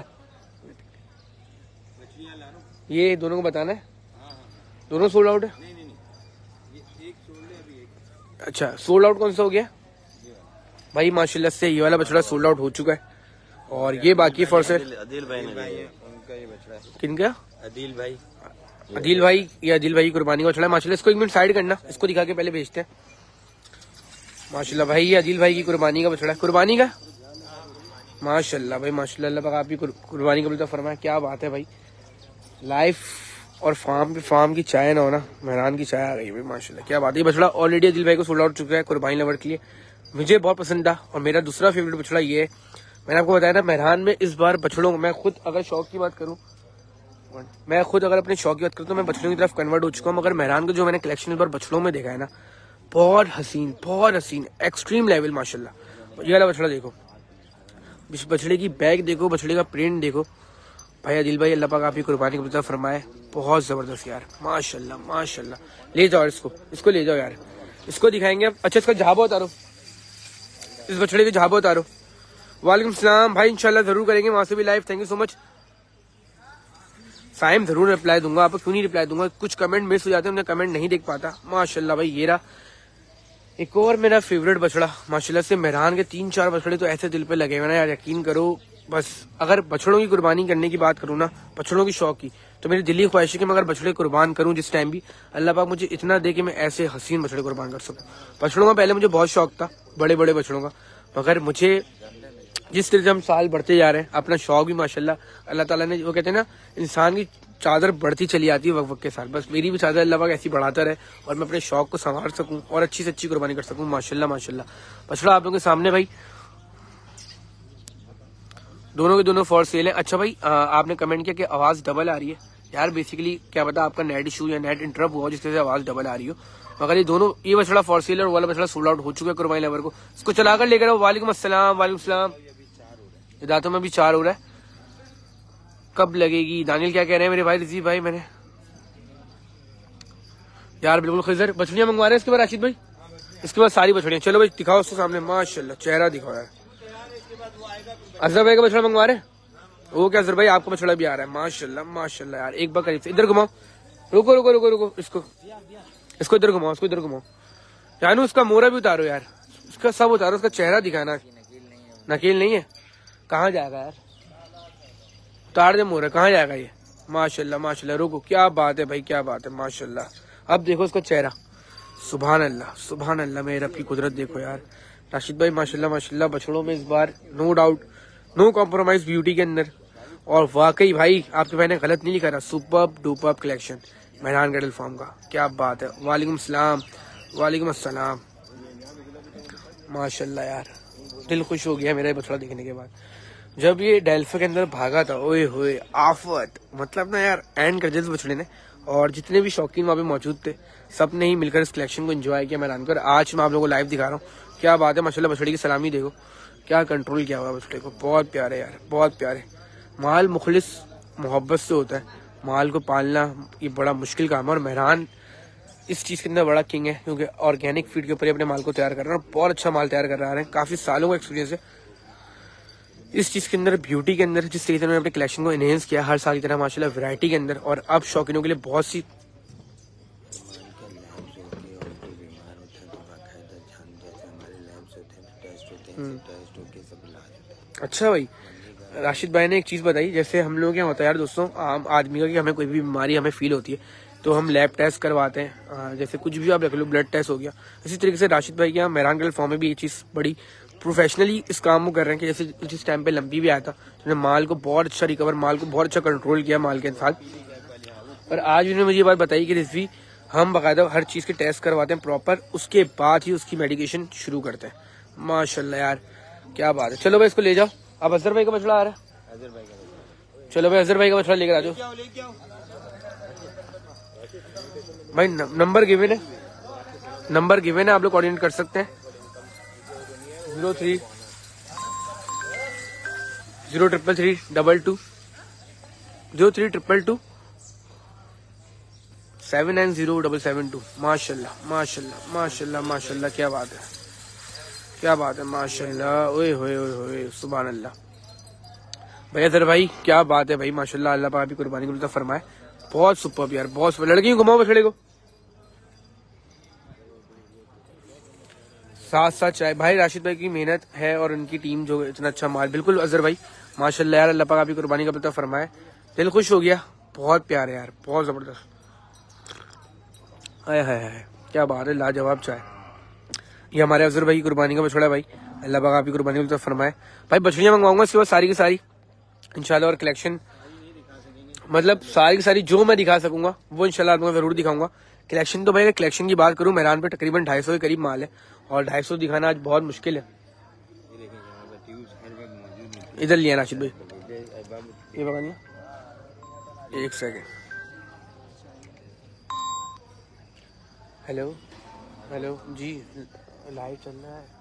ये दोनों को बताना है, दोनों सोल्ड आउट है? नहीं नहीं नहीं, एक सोल्ड है अभी एक। अच्छा सोल्ड आउट कौन सा हो गया भाई? माशाल्लाह से ये वाला बछड़ा सोल्ड आउट हो चुका है, और ये बाकी फॉर से अदिल भाई ने, उनका ये बछड़ा है। किनका? अदिल भाई। अदिल भाई, ये अदिल भाई की कुर्बानी का बछड़ा है माशाल्लाह। इसको एक मिनट साइड करना, इसको दिखा के पहले भेजते हैं। माशाल्लाह भाई, ये अदिल भाई की कुर्बानी का बछड़ा है। कुर्बानी का माशाल्लाह भाई माशाल्लाह, अल्लाह पाक आपकी कुर्बानी का बछड़ा फरमाए। क्या बात है भाई, लाइफ और फार्म पे फार्म की चाय ना होना, मेहरान की चाय आ गई भाई माशाल्लाह, क्या बात है। ये बछड़ा ऑलरेडी अदिल भाई को सोल्ड आउट चुका है कुर्बानी लवर के लिए, मुझे बहुत पसंद था। और मेरा दूसरा फेवरेट बछड़ा ये है, मैंने आपको बताया ना मेहरान में इस बार बछड़ों, मैं खुद अगर शौक की बात करूं, मैं खुद अगर अपने शौक की बात करूं तो मैं बछड़ों की तरफ कन्वर्ट हो चुका हूं। मगर मेहरान को जो मैंने कलेक्शन इस बार बछड़ों में देखा है ना, बहुत हसीन बहुत हसीन, एक्सट्रीम लेवल माशाल्लाह। ये वाला बछड़ा देखो, इस बछड़े की बैग देखो, बछड़े का प्रिंट देखो भाई। अदिल भाई अल्लाह पाक आपकी कुर्बानी को फरमाए, बहुत जबरदस्त यार माशाल्लाह माशाल्लाह। ले जाओ इसको, इसको ले जाओ यार, इसको दिखाएंगे अब। अच्छा इसका झाबा उतारो, इस बछड़े की झाबा उतारो। वालेकुम सलाम भाई, इंशाल्लाह जरूर करेंगे वहां से भी live. Thank you so much Saim, जरूर रिप्लाई दूंगा। आपको क्यों नहीं रिप्लाई दूंगा, कुछ कमेंट मिस हो जाते हैं, मैं कमेंट नहीं देख पाता। माशाल्लाह भाई ये रहा एक और मेरा फेवरेट बछड़ा माशाल्लाह से। मेहरान के तीन चार बछड़े तो ऐसे दिल पे लगे हुए ना यार, यकीन करो। बस अगर बछड़ों की कुर्बानी करने की बात करूँ ना, बछड़ों की शौक की, तो मेरी दिली ख्वाहिश है कि मैं अगर बछड़े कुर्बान करूं जिस टाइम भी, अल्लाह पाक मुझे इतना दे कि मैं ऐसे हसीन बछड़े कुर्बान कर सकूं। बछड़ों का पहले मुझे बहुत शौक था, बड़े बड़े बछड़ों का, मगर मुझे जिस तरह से हम साल बढ़ते जा रहे हैं, अपना शौक भी माशाल्लाह अल्लाह ताला ने, वो कहते हैं ना इंसान की चादर बढ़ती चली आती है वक्त वक्त के साथ, बस मेरी भी चादर अल्लाह पाक ऐसी बढ़ाता रहे और मैं अपने शौक को संवार सकूं और अच्छी से अच्छी कुर्बानी कर सकूं माशाल्लाह माशाल्लाह। बछड़ा आप लोगों के सामने भाई, दोनों के दोनों फॉर सेल है। अच्छा भाई आ, आपने कमेंट किया कि आवाज डबल आ रही है यार, बेसिकली क्या पता आपका नेट इशू या नेट इंटरप्ट हुआ जिसकी वजह से आवाज डबल आ रही हो, मगर ये दोनों, ये बछड़ा फॉर सेल और वाला बछड़ा सोल्ड आउट हो चुका है कुर्बानी लेवर को। इसको चलाकर लेकर आओ। वालेकुम अस्सलाम, वालेकुम सलाम। दांतों में भी चार हो रहा है, कब लगेगी? दानियल क्या कह रहे हैं मेरे भाई रिजी भाई? मैंने यार बिल्कुल खिजर बछड़ियां मंगवा रहे हैं इसके बाद राशिद भाई, इसके बाद सारी बछड़ियां। चलो भाई दिखाओ उसके सामने, माशाल्लाह चेहरा दिखाओ यार। अजहर भाई का बछड़ा मंगवा रहे हैं, वो क्या अजहर भाई आपका बछड़ा भी आ रहा है माशाल्लाह माशाल्लाह यार। एक बार करीब से इधर घुमाओ, रुको रुको रुको रुको, इसको इसको इधर घुमाओ, इसको इधर घुमाओ। जानू उसका मोरा भी उतारो यार, उसका सब उतारो, उसका चेहरा दिखाना। नकील नहीं है, कहाँ जाएगा यार, उतार दे मोरा, कहाँ जाएगा ये? माशाल्लाह माशाल्लाह। रुको, क्या बात है भाई, क्या बात है माशाल्लाह। अब देखो उसका चेहरा, सुभान अल्लाह सुभान अल्लाह, मेरे रब की कुदरत देखो यार। राशिद भाई माशाल्लाह माशाल्लाह बछड़ों में इस बार no doubt no compromise beauty के अंदर। और वाकई भाई आपके भाई ने गलत नहीं लिखा था, superb duperb collection Mehran cattle farm का, क्या बात है। वालेकुम सलाम, वालेकुम अस्सलाम। माशाल्लाह यार दिल खुश हो गया मेरा ये बछड़ा देखने के बाद। जब ये डेल्फा के अंदर भागा था, ओए होए आफत, मतलब ना यार एंड कर दिया इस बछड़े ने। और जितने भी शौकीन वहाँ पे मौजूद थे सब ने ही मिलकर इस कलेक्शन को एंजॉय किया मेहरान कर। आज मैं आप लोगों को लाइव दिखा रहा हूँ, क्या बात है माशाल्लाह। बछड़े की सलामी देखो, क्या कंट्रोल किया हुआ है बछड़े को, बहुत प्यारे यार बहुत प्यारे। माल मुखलिस मोहब्बत से होता है, माल को पालना ये बड़ा मुश्किल काम है। और मेहरान इस चीज़ के अंदर बड़ा किंग है, क्योंकि ऑर्गेनिक फीड के ऊपर अपने माल को तैयार कर रहा है, बहुत अच्छा माल तैयार कर रहा है। काफ़ी सालों का एक्सपीरियंस है इस चीज़ के अंदर, ब्यूटी के अंदर। जिस तरीके से उन्होंने अपने कलेक्शन को एनहेंस किया हर साल की तरह माशाल्लाह वैरायटी के अंदर। और अब शौकीनों के लिए बहुत सी अच्छा भाई। राशिद भाई ने एक चीज़ बताई, जैसे हम लोग क्या होता है यार दोस्तों, आम आदमी का कि हमें कोई भी बीमारी हमें फील होती है तो हम लैब टेस्ट करवाते हैं, जैसे कुछ भी आप रख लो ब्लड टेस्ट हो गया। इसी तरीके से राशिद भाई के यहाँ मेहरान कैटल फार्म में भी ये चीज़ बड़ी प्रोफेशनली इस काम को कर रहे हैं कि जैसे जिस टाइम पे लंबी भी आया था उन्होंने माल को बहुत अच्छा रिकवर, माल को बहुत अच्छा कंट्रोल किया माल के साथ। और आज उन्होंने मुझे ये बात बताई कि रिजवी हम बाकायदा हर चीज़ के टेस्ट करवाते हैं प्रॉपर, उसके बाद ही उसकी मेडिकेशन शुरू करते हैं। माशाल्लाह यार क्या बात है। चलो भाई इसको ले जाओ, अब अजहर भाई का बछड़ा आ रहा है, अजहर भाई का। चलो भाई अजहर भाई का बछड़ा लेकर आ जाओ भाई। नंबर गिवन है, नंबर गिवन है, आप लोग कोऑर्डिनेट कर सकते हैं। Zero three zero triple three double two zero three triple two seven nine zero double seven two. माशाल्लाह माशाल्लाह माशाल्लाह माशाल्लाह, क्या बात है क्या बात है माशाल्लाह। ओए होए ओए होए सुभान अल्लाह। भैया सर भाई क्या बात है भाई माशाल्लाह, अल्लाह पाक भी कुर्बानी को फरमाए। बहुत सुपर यार बहुत सुपर। लड़कियों घुमाओ बछड़े को, साथ साथ चाहे भाई राशिद भाई की मेहनत है और उनकी टीम जो इतना अच्छा माल। बिल्कुल अजहर भाई माशाल्लाह यार, अल्लाह पाक आपकी कुर्बानी का पता फरमाए। दिल खुश हो गया, बहुत प्यारे यार बहुत जबरदस्त। हाय हाय हाय क्या बात है, लाजवाब चाय। ये हमारे अजहर भाई की कुर्बानी का बछड़ा भाई, अल्लाह पाक आपकी कुर्बानी का पता फरमाए। भाई बछड़ियाँ मंगवाऊंगा इसके बाद सारी की सारी इंशाल्लाह। और कलेक्शन मतलब सारी की सारी जो मैं दिखा सकूंगा वो इंशाल्लाह आपको जरूर दिखाऊंगा। कलेक्शन तो भाई कलेक्शन की बात करूं, मेहरान पे तकरीबन ढाई सौ के करीब माल है और ढाई सौ दिखाना आज बहुत मुश्किल है। इधर लिया राशिद भाई, ये बगानिया एक सेकेंड। हेलो हेलो जी, लाइव चल रहा है।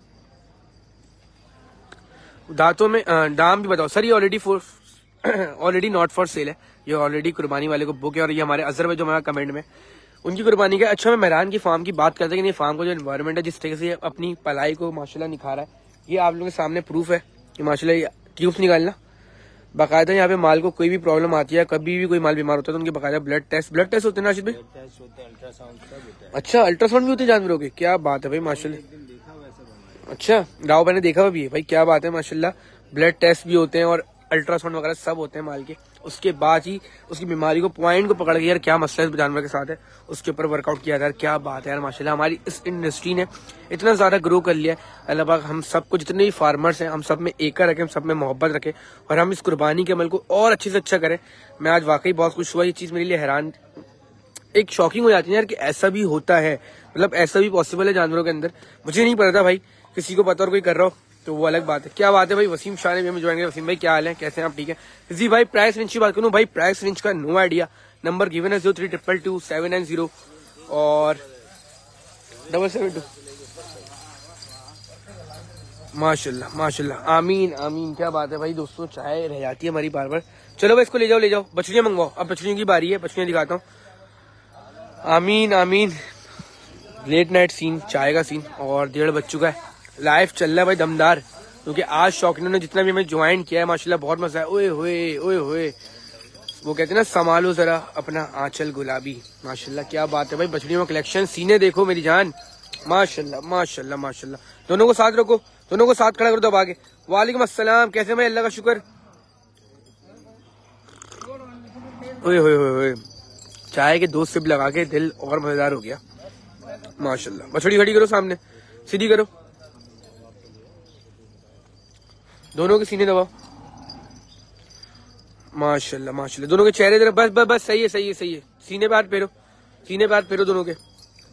दांतों में दाम भी बताओ सर। ये already for already not for sale है, ये ऑलरेडी कुर्बानी वाले को बुक है। और ये हमारे अजहर भाई जो हमारा कमेंट में उनकी कुर्बानी का। अच्छा मैं मेहरान की फार्म की बात करते हैं कि फार्म का जो एनवायरनमेंट है, जिस तरीके से अपनी पलाई को माशाल्लाह निखारा है, ये आप लोगों के सामने प्रूफ है कि माशाल्लाह ट्यूब्स निकालना बाकायदा। यहाँ पे माल को कोई भी प्रॉब्लम आती है, कभी भी कोई माल बीमार होता है तो उनके बाकायदा ब्लड टेस्ट ब्लड टेस्ट होते हैं राशिद भाई। अच्छा अल्ट्रासाउंड भी होते हैं जानवरों के, क्या बात है भाई माशाल्लाह। अच्छा राव भाई ने देखा हुआ भी है भाई, क्या बात है माशाल्लाह। ब्लड टेस्ट भी होते हैं और अल्ट्रासाउंड वगैरह सब होते हैं माल के। उसके बाद ही उसकी बीमारी को पॉइंट को पकड़ के यार क्या मसला इस जानवर के साथ है उसके ऊपर वर्कआउट किया था यार। क्या बात है यार माशाल्लाह, हमारी इस इंडस्ट्री ने इतना ज्यादा ग्रो कर लिया है। अल्लाह पाक हम सबको जितने भी फार्मर्स हैं हम सब में एकता रखें, हम सब में मोहब्बत रखें और हम इस कुर्बानी के अमल को और अच्छे से अच्छा करें। मैं आज वाकई बहुत खुश हुआ, ये चीज मेरे लिए हैरान एक शॉकिंग हो जाती है यार कि ऐसा भी होता है, मतलब ऐसा भी पॉसिबल है जानवरों के अंदर। मुझे नहीं पता था भाई, किसी को पता और कोई कर रहा हो तो वो अलग बात है। क्या बात है भाई, वसीम शाह ने भी हमें ज्वाइन किया। वसीम भाई क्या हाल है, कैसे हैं आप, ठीक है जी भाई। प्राइस रेंज की बात करूं भाई, प्राइस रेंज का नो आइडिया। नंबर गिवन है zero three triple two seven nine zero और डबल सेवन टू। माशाल्लाह माशाल्लाह, आमीन आमीन। क्या बात है भाई दोस्तों, चाय रह जाती है हमारी बार बार। चलो भाई इसको ले जाओ ले जाओ, बछड़ियां मंगवाओ। अब बछड़ियों की बारी है, बछड़ियां दिखाता हूँ। आमीन आमीन। लेट नाइट सीन, चाय का सीन और डेढ़ बज चुका है, लाइव चल रहा है भाई दमदार। क्योंकि आज शौकीनों ने जितना भी हमें ज्वाइन किया है माशाल्लाह बहुत मजा है। ओए होए ओए होए, वो कहते हैं ना संभालो जरा अपना आंचल गुलाबी। माशाल्लाह क्या बात है भाई, बछड़ियों में कलेक्शन, सीने देखो मेरी जान। माशाल्लाह माशाल्लाह माशाल्लाह। दोनों को साथ रखो, दोनों को साथ खड़ा कर दो आगे। वालेकुम अस्सलाम, कैसे भाई, अल्लाह का शुक्र। ओए होए होए, चाय के दो सिप लगा के दिल और मजेदार हो गया माशाल्लाह। बछड़ी खड़ी करो सामने, सीधी करो। दोनों के सीने दबाओ। माशाल्लाह माशाल्लाह, दोनों के चेहरे तरफ, बस बस बस, सही है सही है सही है। सीने पे हाथ फेरो, सीने पे हाथ फेरो दोनों के।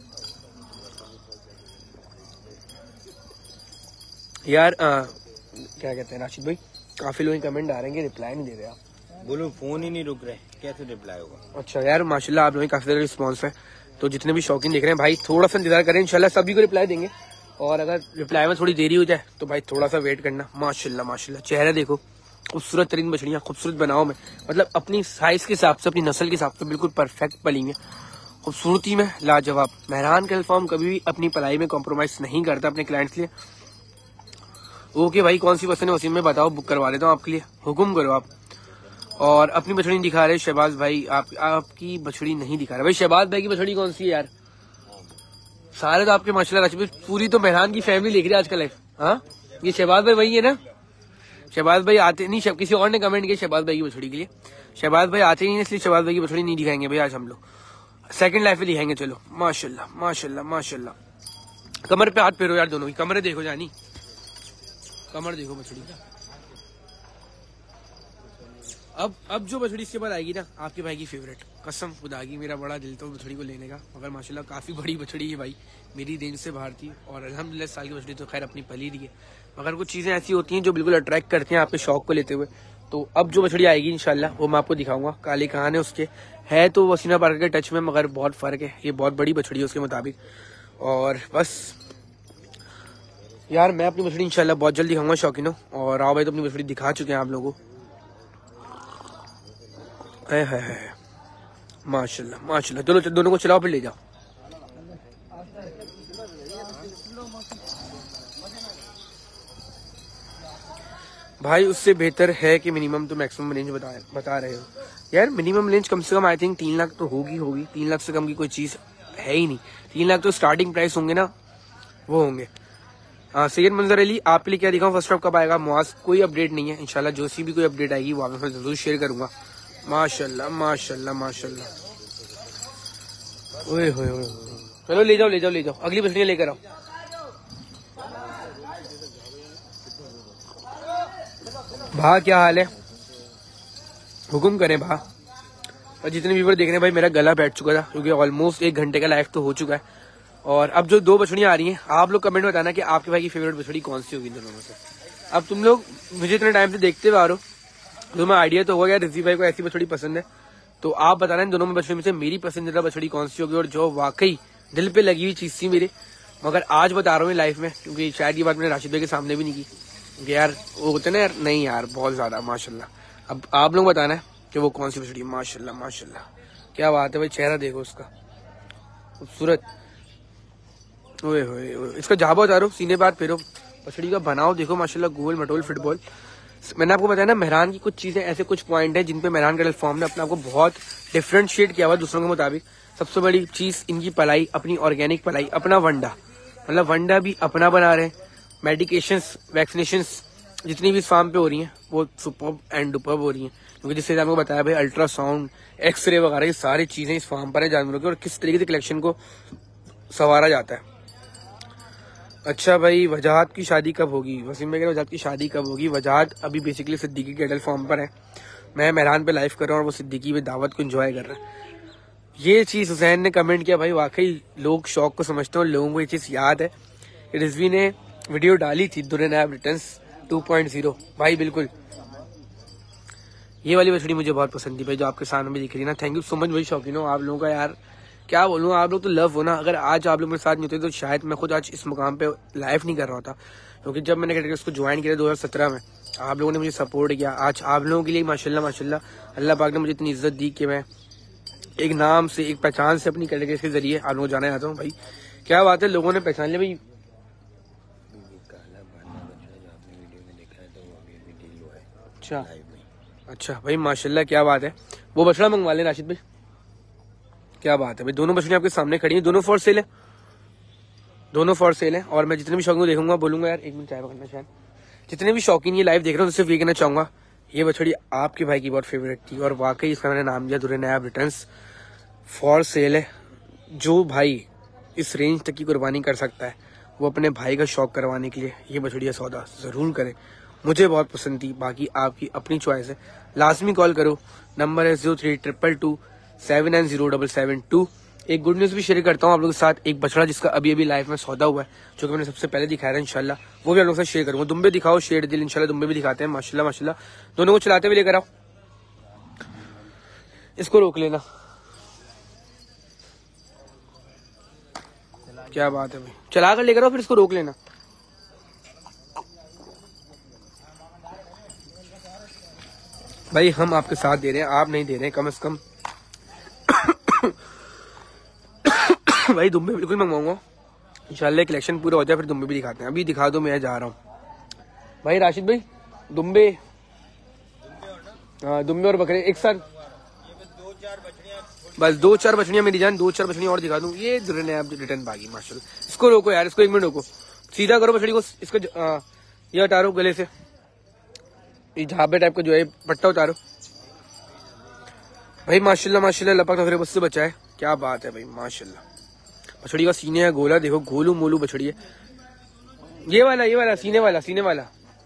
यार आ, क्या कहते हैं राशिद भाई, काफी लोग कमेंट आ रहे हैं, रिप्लाई नहीं दे रहे आप। बोलो फोन ही नहीं रुक रहे, कैसे रिप्लाई होगा। अच्छा यार माशाल्लाह, आप लोगों की काफी ज्यादा रिस्पॉन्स है, तो जितने भी शौकीन देख रहे हैं भाई थोड़ा सा इंतजार करें, इंशाल्लाह सभी को रिप्लाई देंगे। और अगर रिप्लाई में थोड़ी देरी हो जाए तो भाई थोड़ा सा वेट करना। माशाल्लाह माशाल्लाह, चेहरा देखो, खूबसूरत तरीन बछड़ियाँ, खूबसूरत बनाओ में, मतलब अपनी साइज के हिसाब से, अपनी नस्ल के हिसाब से बिल्कुल परफेक्ट पली हैं, खूबसूरती में लाजवाब। मेहरान कैटल फार्म कभी भी अपनी पलाई में कॉम्प्रोमाइज नहीं करता अपने क्लाइंट्स लिए। ओके भाई, कौन सी पसंद है वसीम में बताओ, बुक करवा देता हूँ आपके लिए, हुक्म करो आप। और अपनी बछड़ी दिखा रहे शहबाज भाई, आप आपकी बछड़ी नहीं दिखा रहे भाई। शहबाज भाई की बछड़ी कौन सी है यार? सारे तो आपके माशाल्लाह राशिद, पूरी तो मेहरान की फैमिली लिख रही है आजकल। हाँ, ये शहबाज भाई वही है ना? शहबाज भाई आते नहीं, किसी और ने कमेंट किया शहबाज भाई की बछड़ी के लिए। शहबाज भाई आते ही नहीं, इसलिए शहबाज भाई की बछड़ी नहीं दिखाएंगे भाई आज हम लोग, सेकंड लाइफ में दिखाएंगे। चलो माशाल्लाह माशाल्लाह माशाल्लाह। कमर पे हाथ फेरो यार दोनों की, कमरे देखो जानी, कमर देखो बछड़ी का। अब अब जो बछड़ी इसके बाद आएगी ना, आपके भाई की फेवरेट, कसम खुदा की, मेरा बड़ा दिल तो बछड़ी को लेने का, मगर माशाल्लाह काफी बड़ी बछड़ी है भाई, मेरी रेंज से बाहर थी। और अल्हम्दुलिल्लाह साल की बछड़ी तो खैर अपनी पली दी है, मगर कुछ चीजें ऐसी होती हैं जो बिल्कुल अट्रैक्ट करती हैं आपके शौक को लेते हुए। तो अब जो बछड़ी आएगी इंशाल्लाह वो मैं आपको दिखाऊंगा। काले कान है उसके, है तो वसीना पार्कर के टच में, मगर बहुत फर्क है, ये बहुत बड़ी बछड़ी है उसके मुताबिक। और बस यार मैं अपनी बछड़ी इंशाल्लाह बहुत जल्दी दिखाऊंगा शौकीनों। और आओ भाई, तो अपनी बछड़ी दिखा चुके हैं आप लोगों को। है है है माशाल्लाह माशाल्लाह, दोनों दोनों को चलाओ फिर ले जाओ। भाई उससे बेहतर है कि मिनिमम तो मैक्सिमम रेंज बता बता रहे हो यार। मिनिमम रेंज कम से कम आई थिंक तीन लाख तो होगी होगी तीन लाख से कम की कोई चीज है ही नहीं। तीन लाख तो स्टार्टिंग प्राइस होंगे ना, वो होंगे। हाँ सैयद मंजर अली, आपके लिए क्या दिखाऊं, फर्स्ट ऑफ कब आएगा? मुआज कोई अपडेट नहीं है, इंशाल्लाह जो सी भी कोई अपडेट आएगी वो आपके साथ जरूर शेयर करूंगा। माशाल्लाह माशाल्लाह माशाल्लाह, ओए होए होए, चलो ले जाओ ले जाओ ले जाओ, अगली बछड़ियां लेकर आओ। भा क्या हाल है, हुक्म करें भा। और जितने व्यूवर देख रहे हैं भाई, मेरा गला बैठ चुका था क्योंकि ऑलमोस्ट एक घंटे का लाइव तो हो चुका है। और अब जो दो बछड़ियां आ रही हैं, आप लोग कमेंट में बताना कि आपके भाई की फेवरेट बछड़ी कौन सी होगी दोनों में से। अब तुम लोग मुझे इतने टाइम से देखते हुए आ रहे हो, तुम्हें आइडिया तो होगा यार रिजी भाई को ऐसी बछड़ी पसंद है, तो आप बताना इन दोनों में बछड़ी में से मेरी पसंदीदा बछड़ी कौन सी होगी, और जो वाकई दिल पे लगी हुई चीज थी मेरे। मगर आज बता रहा हूँ लाइफ में, क्योंकि शायद ये बात मैंने राशिद भाई के सामने भी नहीं की यार, वो होते ना यार, नहीं यार बहुत ज्यादा माशाल्लाह। अब आप लोग बताना है कि वो कौन सी बछड़ी। माशाल्लाह माशाल्लाह, क्या बात है भाई, चेहरा देखो उसका, खूबसूरत। ओए होए, इसका जाबा उतारो, सीने बात फेरो, बछड़ी का बनाओ देखो माशाल्लाह, गोल मटोल फुटबॉल। मैंने आपको बताया ना, मेहरान की कुछ चीजें ऐसे कुछ पॉइंट है जिन पे मेहरान कैटल फार्म ने अपने आपको बहुत डिफरेंशिएट किया हुआ दूसरों के मुताबिक। सबसे बड़ी चीज इनकी पलाई, अपनी ऑर्गेनिक पलाई, अपना वंडा, मतलब वंडा भी अपना बना रहे हैं। मेडिकेशंस, वैक्सीनेशंस जितनी भी इस फार्म पे हो रही हैं वो सुपर्ब एंड डुपर्ब हो रही हैं, क्योंकि जिससे आपको बताया भाई अल्ट्रासाउंड, एक्सरे वगैरह ये सारी चीजें इस फार्म पर है जानवरों की, और किस तरीके से कलेक्शन को संवारा जाता है। अच्छा भाई, वजाहत की शादी कब होगी? वसीम भाई, वजाहत की शादी कब होगी? वजाहत अभी बेसिकली सिद्दीकी कैटल फार्म पर है, मैं मेहरान पे लाइव कर रहा हूँ और वो सिद्दीकी में दावत को एंजॉय कर रहा है। ये चीज हुसैन ने कमेंट किया भाई, वाकई लोग शौक को समझते हैं और लोगों को ये चीज याद है। रिजवी ने वीडियो डाली थी Durre Nayab returns two point zero, भाई बिल्कुल ये वाली बछड़ी मुझे बहुत पसंद थी भाई, जो आपके सामने में दिख रही है ना। थैंक यू सो मच भाई शौकीनो, आप लोगों का यार क्या बोलूँ, आप लोग तो लव हो ना। अगर आज आप लोग मेरे साथ नहीं होते तो शायद मैं खुद आज इस मुकाम पे लाइव नहीं कर रहा था, क्योंकि जब मैंने कैटेगरी को ज्वाइन किया दो हज़ार सत्रह में, आप लोगों ने मुझे सपोर्ट किया। आज आप लोगों के लिए माशाल्लाह माशाल्लाह अल्लाह पाक ने मुझे इतनी इज्जत दी कि मैं एक नाम से, एक पहचान से अपनी कैटेगरी के जरिए आप लोगों को जाना चाहता हूँ भाई। क्या बात है, लोगों ने पहचान लिया भाई। अच्छा अच्छा भाई माशाल्लाह, क्या बात है। वो बछड़ा मंगवा लें राशिद भाई, क्या बात है भाई। दोनों बछड़ियां आपके सामने खड़ी हैं, दोनों फॉर सेल है, दोनों फॉर सेल है। और मैं जितने भी शौकीन को देखूंगा बोलूंगा यार एक मिनट चाय पकड़ना, शायद जितने भी शौकीन ये लाइव देख रहे हो तो सिर्फ ये कहना चाहूंगा, ये बछड़ी आपके भाई की बहुत फेवरेट थी और वाकई इसका मैंने नाम दिया Durre Nayab returns, for sale है। जो भाई इस रेंज तक की कुर्बानी कर सकता है वो अपने भाई का शौक करवाने के लिए ये बछड़िया सौदा जरूर करे। मुझे बहुत पसंद थी, बाकी आपकी अपनी चॉइस है। लाजमी कॉल करो, नंबर है zero three triple two seven nine zero double seven two. एक गुड न्यूज भी शेयर करता हूँ आप लोगों के साथ, एक बछड़ा जिसका अभी अभी लाइफ में सौदा हुआ है, जो कि मैंने सबसे पहले दिखाया था, इंशाल्लाह वो भी आप लोगों के साथ शेयर करूंगा। दुम्बे दिखाओ, शेर दिल, इंशाल्लाह दुम्बे भी दिखाते हैं। माशाल्लाह माशाल्लाह, दोनों को चलाते हुए लेकर आओ। इसको रोक लेना, क्या बात है भाई, चला कर लेकर आओ, फिर इसको रोक लेना। भाई हम आपके साथ दे रहे हैं, आप नहीं दे रहे हैं, कम से कम। भाई दुम्बे बिल्कुल मंगवाऊंगा इंशाल्लाह, कलेक्शन पूरा हो जाए फिर दुम्बे भी दिखाते हैं। अभी दिखा दो, मैं जा रहा हूँ। भाई राशिद भाई, दुम्बे, हाँ दुम्बे और बकरे एक साथ, बस दो चार बछड़ियां मेरी जान, दो चार बछड़ियां और दिखा दूं। ये रिटर्न भागी माशाल्लाह। इसको रोको यार, इसको एक मिनट रोको, सीधा करो बछड़ी को, इसको ये उतारो गले से, ये झाबे टाइप का जो है पट्टा उतारो। भाई माशाल्लाह माशाल्लाह, लपक फिर बस से बचा है, क्या बात है भाई माशाल्लाह। बछड़ी का सीने है गोला, देखो गोलू मोलू बछड़ी है। ये वाला ये वाला सीने वाला सीने वाला,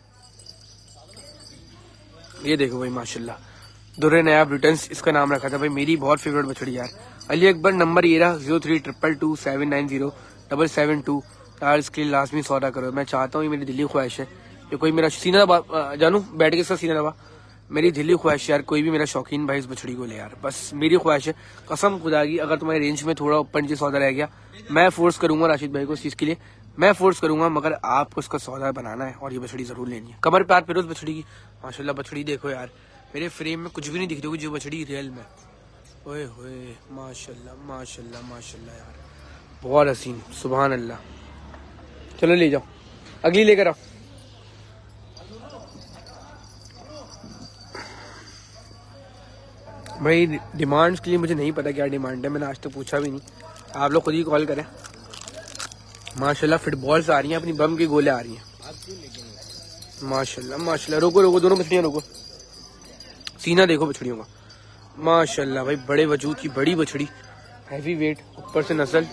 ये देखो भाई माशाल्लाह, दुर्रे नायाब रिटर्न्स इसका नाम रखा था भाई, मेरी बहुत फेवरेट बछड़ी यार। अली अकबर, नंबर ये रहा zero three triple two seven nine zero double seven two. यार इसके लिए लाजमी सौदा करो, मैं चाहता हूँ, ये मेरी दिली ख्वाहिश है। ये कोई मेरा सीना दबा, जानू बैठ के इसका सीना दबा, मेरी दिली ख्वाहिश यार, कोई भी मेरा शौकीन भाई इस बछड़ी को ले यार, बस मेरी ख्वाहिश है। कसम खुदा की, अगर तुम्हारी रेंज में थोड़ा ऊपर नीचे सौदा रह गया, मैं फोर्स करूंगा राशिद भाई को इस चीज के लिए, मैं फोर्स करूंगा, मगर आपको इसका सौदा बनाना है और ये बछड़ी जरूर लेनी है। कमर पे हाथ फेरो उस बछड़ी की, माशाल्लाह बछड़ी देखो यार, मेरे फ्रेम में कुछ भी नहीं दिख रही जो बछड़ी रियल में। ओए होए माशाल्लाह माशाल्लाह माशाल्लाह यार, बहुत हसीन, सुभान अल्लाह। चलो ले जाओ, अगली लेकर आओ। भाई डिमांड्स के लिए मुझे नहीं पता क्या डिमांड है, मैंने आज तक पूछा भी नहीं, आप लोग खुद ही कॉल करें। माशाल्लाह फुटबॉल्स आ रही हैं, अपनी बम की गोले आ रही हैं माशाल्लाह माशाल्लाह। रोको रोको, दोनों बछड़ियां रोको, सीना देखो बछड़ियों का माशाल्लाह भाई, बड़े वजूद की बड़ी बछड़ी, हैवी वेट, ऊपर से नस्ल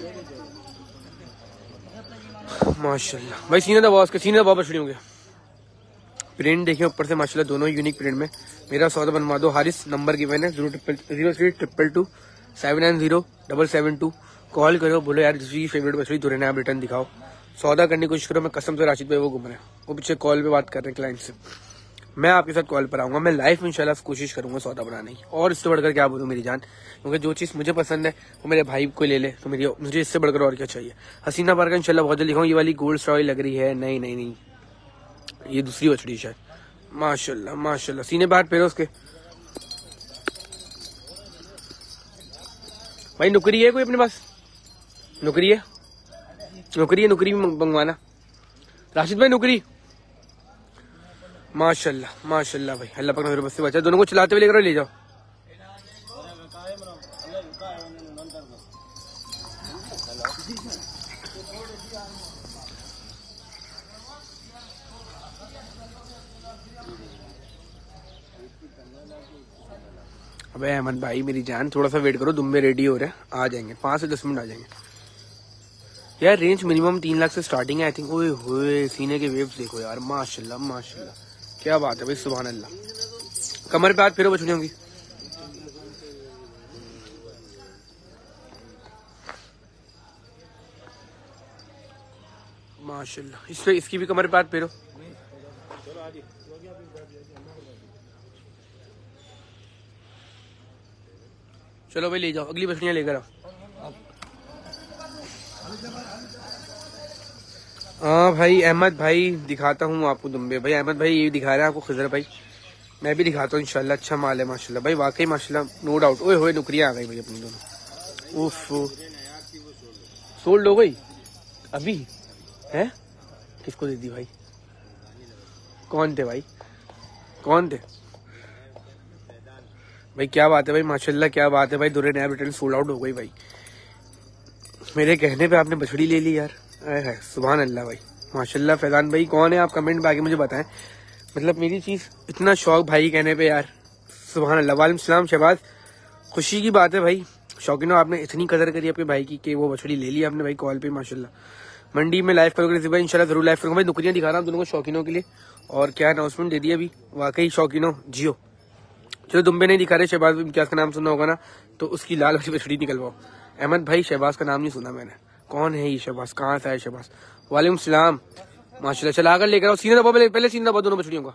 माशाल्लाह। भाई सीना दबाओ, उसके सीना दबाओ बछड़ियों के। प्रिंट देखिए ऊपर से माशाल्लाह, दोनों यूनिक प्रिंट में। मेरा सौदा बनवा दो हारिस, नंबर की मैंने zero triple zero three triple two seven nine zero double seven two. Call करो, बोलो यार जिसकी फेवरेट बछड़ी दुर्रे नायाब रिटर्न दिखाओ, सौदा करने की कोशिश करो। मैं कसम से राशिद भाई वो घूम रहे हैं, वो पीछे कॉल पे बात कर रहे हैं क्लाइंट से। मैं आपके साथ कॉल पर आऊंगा, मैं लाइफ में इंशाल्लाह कोशिश करूंगा सौदा बनाने की, और इससे बढ़कर क्या बोलूं मेरी जान, क्योंकि जो चीज मुझे पसंद है वो मेरे भाई को ले ले, तो मेरी मुझे इससे बढ़कर और क्या चाहिए। हसीना पार का इंशाल्लाह बहुत जल्द दिखाऊं। ये वाली गोल्ड स्टॉरी लग रही है, नहीं नहीं नहीं, ये दूसरी बछड़ी शायद। माशाल्लाह माशाल्लाह, सीने बाहर फेरो उसके। भाई नुकरी है कोई अपने पास? नुकरी है, नुकरी है, नुकरी भी मंगवाना राशिद भाई, नुकरी। माशाल्लाह माशाल्लाह भाई, अल्लाह पाक मेरे बस से बचा। दोनों को चलाते हुए लेकर ले जाओ। अबे अहमद भाई मेरी जान, थोड़ा सा वेट करो, दुम्बे रेडी हो रहे हैं, आ जाएंगे, पाँच से दस मिनट आ जाएंगे यार। रेंज मिनिमम तीन लाख से स्टार्टिंग है आई थिंक। ओए होए सीने के वेव्स देखो यार, माशाल्लाह माशाल्लाह, क्या बात है भाई, सुभान अल्लाह। कमर पे हाथ फेरो बछड़ियों की, माशाल्लाह। इस पे इसकी भी कमर पे हाथ फेरो। चलो भाई ले जाओ, अगली बछड़ियां लेकर आओ। हाँ भाई अहमद भाई, दिखाता हूँ आपको दुम्बे। भाई अहमद भाई ये दिखा रहे हैं आपको खिजर भाई, मैं भी दिखाता हूँ इंशाल्लाह। अच्छा माल है माशाल्लाह भाई, वाकई माशाल्लाह, नो डाउट। ओए होए नुकरियां आ गई भाई अपनी दोनों। उफ, सोल्ड हो गई अभी है? किसको दे दी भाई? कौन थे भाई, कौन थे भाई? क्या बात है भाई माशाल्लाह, क्या बात है भाई, Durre Nayab return sold out हो गई भाई। मेरे कहने पे आपने बछड़ी ले ली यार, है सुभान अल्लाह भाई माशाल्लाह। फैजान भाई कौन है आप, कमेंट में आके मुझे बताएं, मतलब मेरी चीज इतना शौक भाई कहने पे यार, सुभान अल्लाह। वालेकुम सलाम शहबाज, खुशी की बात है भाई, शौकीनो आपने इतनी कदर करी अपने भाई की कि वो बछड़ी ले ली आपने भाई कॉल पे, माशाल्लाह मंडी में लाइव करोगे भाई, इंशाल्लाह जरूर लाइव करूंगा भाई। नुकरियां दिखा रहा हूँ दोनों को शौकीनों के लिए, और क्या अनाउंसमेंट दे दी अभी, वाकई शौकीनों जियो। चलो दुम्बे नहीं दिखा रहे, शहबाज इम्तियाज का नाम सुना होगा ना, तो उसकी लाल वाली बछड़ी निकलवाओ। अहमद भाई शहबाज का नाम नहीं सुना मैंने, कौन है ये शहबाज, कहाँ से है शहबाज? वालेकुम सलाम, माशाल्लाह। चला आकर लेकर आओ, सीने दबा पहले, पहले सीने दबा दोनों बछड़ियों का।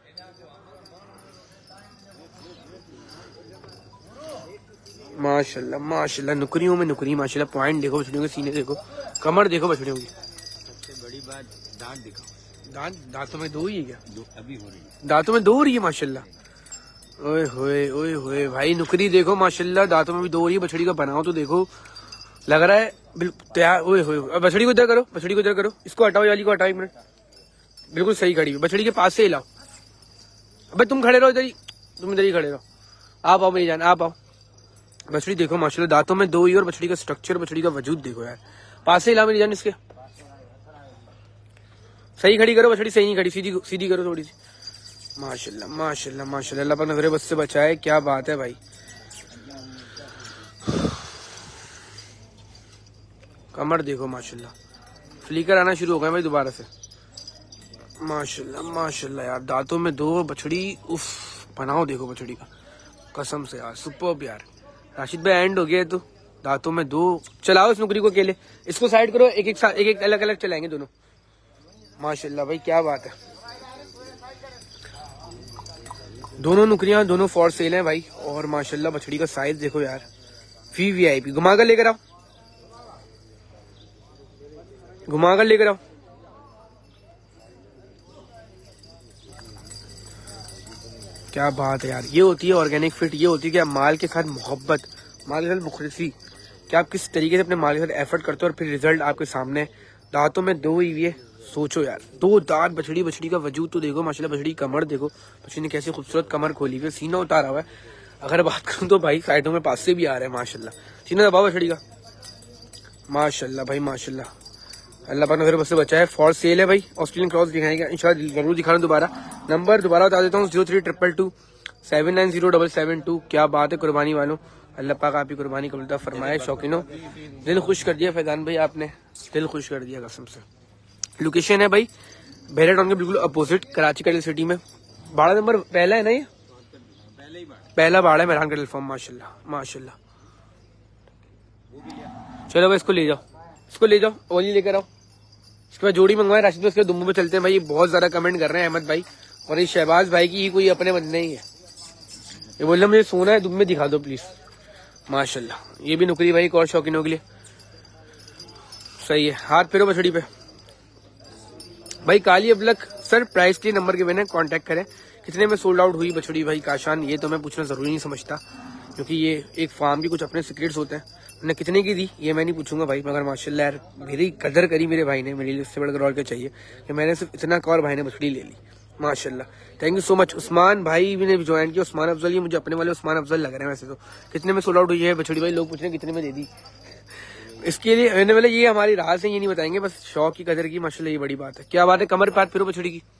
माशाल्लाह माशाल्लाह, नुकरियों में नुकरी माशाल्लाह। पॉइंट देखो बछड़ियों के, सीने देखो, कमर देखो बछड़ियों की। सबसे बड़ी बात दांत दिखाओ। दांत दांतों में दो ही है क्या? दो अभी हो रही है, दांतों में दो हो रही है माशाल्लाह। ओए होए ओए होए भाई, नुकरी देखो माशाल्लाह, दांतों में भी दो हो रही है। बछड़ी का बनाओ तो देखो, लग रहा है बिल्कुल तैयार। ओए होए, अब बछड़ी को इधर करो, बछड़ी को इधर करो, इसको हटाओ, ये वाली को हटाओ एक मिनट। बिल्कुल सही खड़ी हुई, बछड़ी के पास से हिलाओ। अबे तुम खड़े रहो इधर ही, तुम इधर ही खड़े रहो। आप आओ मेरी जान, आप आओ। बछड़ी देखो माशाल्लाह, दांतों में दो ही, और बछड़ी का स्ट्रक्चर, बछड़ी का वजूद देखो यार। पास से हिलाओ मेरी जान इसके, सही खड़ी करो बछड़ी, सही नहीं खड़ी, सीधी सीधी करो थोड़ी सी। माशाल्लाह माशाल्लाह माशाल्लाह, अल्लाह पाक नजरे बस से बचाए, क्या बात है भाई। कमर देखो माशाल्लाह, फ्लीकर आना शुरू हो गए भाई दोबारा से। माशाल्लाह माशाल्लाह यार, दांतों में दो बछड़ी, उफ, बनाओ देखो बछड़ी का, कसम से यार सुपर्ब यार। राशिद भाई एंड हो गया तो, दांतों में दो। चलाओ इस नुकरी को अकेले, इसको साइड करो, एक एक साथ, एक एक अलग अलग चलाएंगे दोनों। माशाल्लाह भाई क्या बात है। दोनों नुकरियां दोनों फॉर सेल हैं भाई, और माशाल्लाह बछड़ी का साइज देखो यार, वी वी आई पी। घुमा कर लेकर आओ, घुमा कर लेकर आओ। क्या बात है यार, ये होती है ऑर्गेनिक फिट, ये होती है कि माल के साथ मोहब्बत, माल के साथ मुखलिसी, कि आप किस तरीके से अपने माल के साथ एफर्ट करते हो और फिर रिजल्ट आपके सामने। दांतों में दो ही ये, सोचो यार, दो दांत बछड़ी, बछड़ी का वजूद तो देखो माशाल्लाह। बछड़ी कमर देखो, बछड़ी ने कैसे खूबसूरत कमर खोली हुई है, सीना उतारा हुआ है। अगर बात करूं तो भाई साइडों में पास से भी आ रहा है माशाल्लाह। सीना दबाओ बछड़ी का, माशाल्लाह भाई माशाल्लाह। अल्लाह पाक नजर बस से बचाए। फॉर सेल है भाई, ऑस्ट्रेलियन क्रॉस दिखाएंगे इंशाल्लाह, जरूर दिखा रहा हूं दोबारा। नंबर दोबारा बता देता हूँ, zero three triple two seven nine zero double seven two. क्या बात है कुर्बानी वालों, अल्लाह पाक आपकी कुर्बानी कबूल फरमाए। शौकीनों, दिल खुश कर दिया फैजान भाई, आपने दिल खुश कर दिया कसम से। लोकेशन है भाई बेहरा टाउन के बिल्कुल अपोजिट, कराची कैटल सिटी में। बाड़ा नंबर पहला है ना, ये पहला बाड़ा है मेहरान कैटल फार्म। माशाल्लाह माशाल्लाह। चलो भाई इसको ले जाओ, इसको ले जाओ, ओली लेकर आओ। इसके बाद जोड़ी मंगवाए राशिद, उसके दुम्बू पे चलते हैं भाई। बहुत ज्यादा कमेंट कर रहे हैं अहमद भाई, और ये शहबाज भाई की कोई अपने बंदे ही है। ये बोल रहे मुझे सोना है, दुम्बे दिखा दो प्लीज। माशाल्लाह, ये भी नुकरी भाई, एक और शौकीनों के लिए सही है। हाथ फेरो बछड़ी पे भाई। काली अबलक सर, प्राइस के नंबर के बिना कांटेक्ट करें। कितने में सोल्ड आउट हुई बछड़ी भाई काशान, ये तो मैं पूछना जरूरी नहीं समझता, क्योंकि ये एक फार्म की कुछ अपने सीक्रेट्स होते हैं। मैंने कितने की दी ये मैं नहीं पूछूंगा भाई, मगर माशाल्लाह यार मेरी कदर करी मेरे भाई ने, मेरे लिए इससे बढ़कर और क्या चाहिए कि मैंने सिर्फ इतना का, और भाई ने बछड़ी ले ली माशाल्लाह। Thank you so much. Usman भाई भी ने ज्वाइन किया, उस्मान अफजल, ये मुझे अपने वाले उस्मान अफजल लग रहे हैं वैसे तो। कितने में सोल्ड आउट हुई है बछड़ी भाई, लोग पूछ रहे हैं कितने में दे दी। इसके लिए मैंने बोला ये हमारी राज है, ये नहीं बताएंगे, बस शौक की कदर की माशाल्लाह, ये बड़ी बात है। क्या बात है, कमर पे हाथ फिरो बछड़ी की।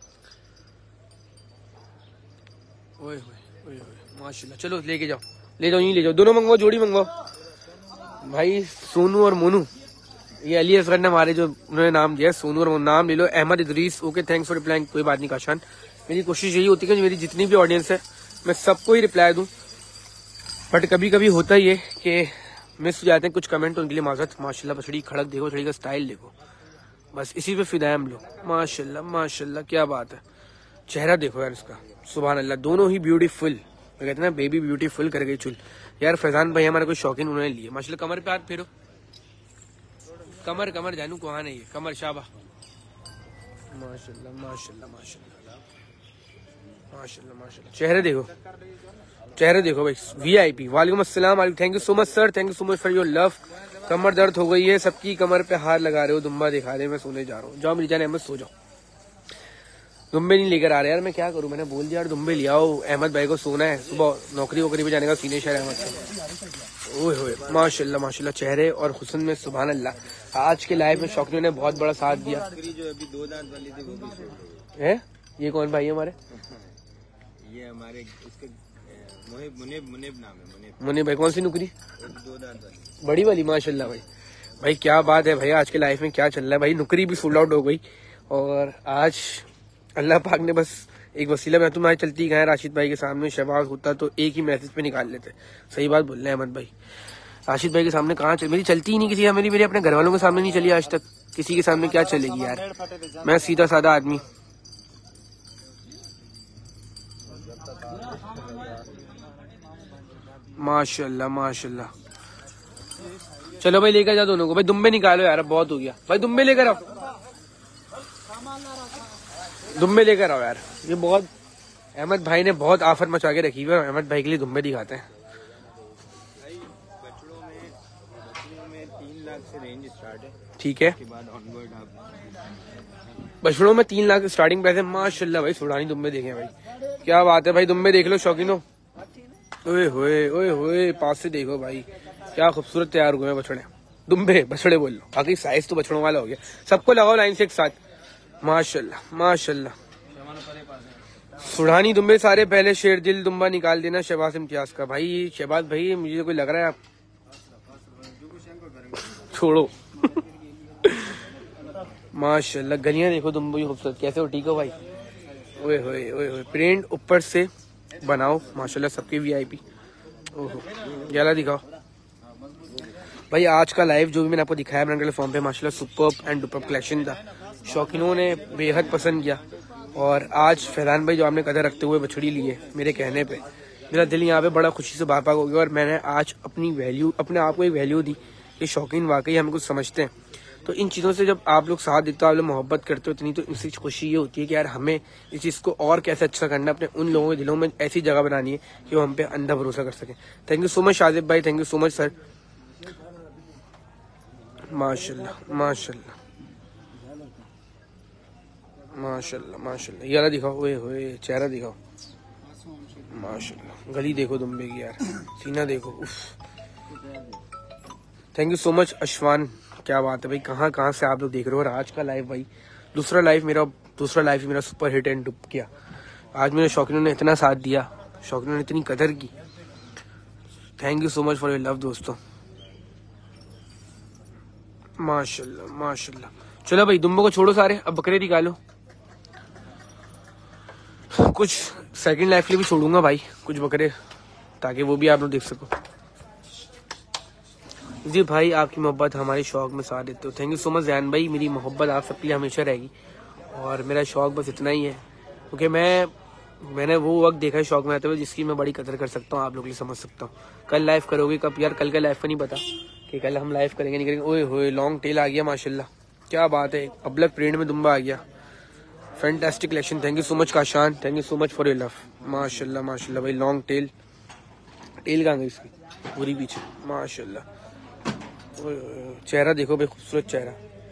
ओए ओए ओए माशाल्लाह। चलो लेके जाओ, ले जाओ, यहीं ले जाओ, दोनों मंगवाओ, जोड़ी मंगवाओ भाई। सोनू और मोनू, ये अली असगर ने हमारे जो उन्होंने नाम दिया, सोनू और मोनू, नाम ले लो। Ahmed Idris, okay thanks for replying. कोई बात नहीं काशान, मेरी कोशिश यही होती है कि मेरी जितनी भी ऑडियंस है मैं सबको ही रिप्लाई दूं, बट कभी कभी होता ही है कि मिस हो जाते हैं कुछ कमेंट, उनके लिए माजरत। माशाल्लाह बछड़ी खड़क देखो, बछड़ी का स्टाइल देखो, बस इसी पे फिदा है हम लोग। माशाल्लाह माशाल्लाह, क्या बात है। चेहरा देखो यार इसका, सुभान अल्लाह, दोनों ही ब्यूटीफुल। मैं कहते हैं ना बेबी ब्यूटीफुल कर गई चुल यार। फैजान भाई हमारे कोई शौकीन, उन्होंने लिए माशाल्लाह। कमर पे हाथ फेरो, कमर कमर जानू को नहीं है, कमर शाबा। माशाल्लाह माशाल्लाह माशाल्लाह माशाल्लाह माशाल्लाह। चेहरे देखो, चेहरे देखो भाई, वीआईपी। वालेकुम अस्सलाम, thank you so much sir, thank you so much for your love. कमर दर्द हो गई है सबकी, कमर पे हाथ लगा रहे हो, दुम्बा दिखा रहे हो, मैं सोने जा रहा हूँ। जाओ मेरी जान अहमद, सो जाओ। दुम्बे नहीं लेकर आ रहे यार, मैं क्या करूं, मैंने बोल दिया यार दुम्बे ले आओ, अहमद भाई को सोना है, सुबह नौकरी वोकरी पे जाने का सीने शहर अहमद का। ओए होए माशाल्लाह माशाल्लाह, चेहरे और हुस्न में सुभान अल्लाह। आज के लाइव में शौकीनों ने बहुत बड़ा साथ दिया। जो अभी दो दांत वाली थी वो भी है, ये कौन भाई हमारे? ये हमारे इसके मुनीब मुनीब मुनीब नाम है, मुनीब। मुनीब भाई, कौन सी नुकरी? दो दांत वाली बड़ी वाली माशाल्लाह भाई। भाई क्या बात है भाई, आज के लाइफ में क्या चल रहा है भाई। नुकरी भी सोल्ड आउट हो गई और आज अल्लाह पाक ने बस एक वसीला में तुम्हारी चलती गए राशिद भाई के सामने शहबाज होता तो एक ही मैसेज पे निकाल लेते। सही बात बोल रहे हैं अहमद भाई। राशिद भाई के सामने कहाँ चल, मेरी चलती ही नहीं किसी, मेरी मेरे अपने घर वालों के सामने नहीं चली आज तक, किसी के सामने क्या चलेगी यार। मैं सीधा साधा आदमी। माशाल्लाह माशाल्लाह। चलो भाई लेकर जाओ दोनों को। भाई दुम्बे निकालो यार, अब बहुत हो गया भाई। दुम्बे लेकर आओ, दुम्बे लेकर आओ यार। ये बहुत अहमद भाई ने बहुत आफत मचा के रखी है। अहमद भाई के लिए दुम्बे दिखाते हैं। बछड़ों में बछड़ों में तीन लाख से रेंज स्टार्ट है। ठीक है, उसके बाद ऑनवर्ड आप बछड़ों में तीन लाख स्टार्टिंग प्राइस है। माशाल्लाह भाई सुडानी दुम्बे देखे भाई, क्या बात है भाई। दुम्बे देख लो शौकीनो। ओए होए ओए होए, पास से देखो भाई क्या खूबसूरत तैयार हुए हैं बछड़े। दुम्बे बछड़े बोल लो, बाकी साइज तो बछड़ों वाला हो गया। सबको लगाओ लाइन से एक साथ। माशाल्लाह माशाल्लाह। सुढ़ानी दुम्बे सारे। पहले शेर दिल दुम्बा निकाल देना शहबाज इम्तियाज का। भाई शहबाज भाई मुझे तो कोई लग रहा है आप छोड़ो। माशाल्लाह गलियां देखो दुम्बे की खूबसूरत कैसे हो। ठीक हो भाई। ओए होए ओए होए, प्रिंट ऊपर से बनाओ माशाल्लाह सबके वीआईपी। ओहो गला दिखाओ भाई। आज का लाइव जो भी मैंने आपको दिखाया ब्रांड फॉर्म पे माशाल्लाह सुपर्ब एंड डुपर्ब कलेक्शन था। शौकीनों ने बेहद पसंद किया। और आज फैजान भाई जो आपने कदर रखते हुए बछड़ी लिए मेरे कहने पे, मेरा दिल यहाँ पे बड़ा खुशी से बाग बाग हो गया। और मैंने आज अपनी वैल्यू, अपने आप को एक वैल्यू दी कि शौकीन वाकई हमें कुछ समझते हैं। तो इन चीज़ों से जब आप लोग साथ देते हो, आप लोग मोहब्बत करते हो इतनी, तो इनसे खुशी ये होती है कि यार हमें इस चीज़ को और कैसे अच्छा करना है। अपने उन लोगों के दिलों में ऐसी जगह बनानी है कि वो हम पे अंधा भरोसा कर सकें। Thank you so much Shajib भाई, thank you so much sir. माशाल्लाह माशाल्लाह माशाल्लाह माशाल्लाह। ये वाला दिखाओ। ओए होए चेहरा दिखाओ। माशाल्लाह गली देखो दुम्बे की यार, सीना देखो। उफ thank you so much Ashwan. क्या बात है भाई, कहाँ कहाँ से आप लोग देख रहे हो। और आज का लाइव भाई दूसरा लाइव मेरा दूसरा लाइव मेरा सुपर हिट एंड डुप किया। आज मेरे शौकीनों ने इतना साथ दिया, शौकीनों ने इतनी कदर की। Thank you so much for your love दोस्तों। माशाल्लाह माशाल्लाह। चलो भाई दुम्बों को छोड़ो सारे, अब बकरे निकालो। कुछ सेकंड लाइफ के लिए भी छोड़ूंगा भाई कुछ बकरे, ताकि वो भी आप लोग देख सको। जी भाई आपकी मोहब्बत हमारे शौक में साथ देते हो। Thank you so much Jain भाई। मेरी मोहब्बत आप सबके लिए हमेशा रहेगी। और मेरा शौक बस इतना ही है, क्योंकि मैं मैंने वो वक्त देखा है शौक में आते हुए जिसकी मैं बड़ी कदर कर सकता हूँ, आप लोग के लिए समझ सकता हूँ। कल लाइव करोगे कब यार, कल का लाइव का नहीं पता कि कल हम लाइव करेंगे नहीं करेंगे। ओए होए लॉन्ग टेल आ गया माशाल्लाह, क्या बात है। अबलक प्रिंट में दुम्बा आ गया। Fantastic collection. Thank you so much Kashan, thank you so much for your love. माशाल्लाह माशाल्लाह भाई। लॉन्ग टेल, टेल कहाँ गई इसकी पूरी पीछे। माशाल्लाह चेहरा देखो भाई, खूबसूरत चेहरा,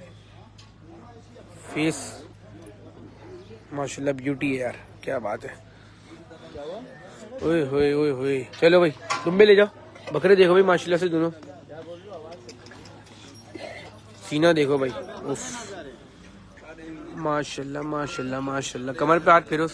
फेस माशाल्लाह ब्यूटी है यार, क्या बात है। ओए होए ओए होए। चलो भाई दुम्बे ले जाओ। बकरे देखो भाई माशाल्लाह से दोनों। सीना देखो भाई। उफ माशाल्लाह माशाल्लाह माशाल्लाह। कमर पे हाथ फेरो।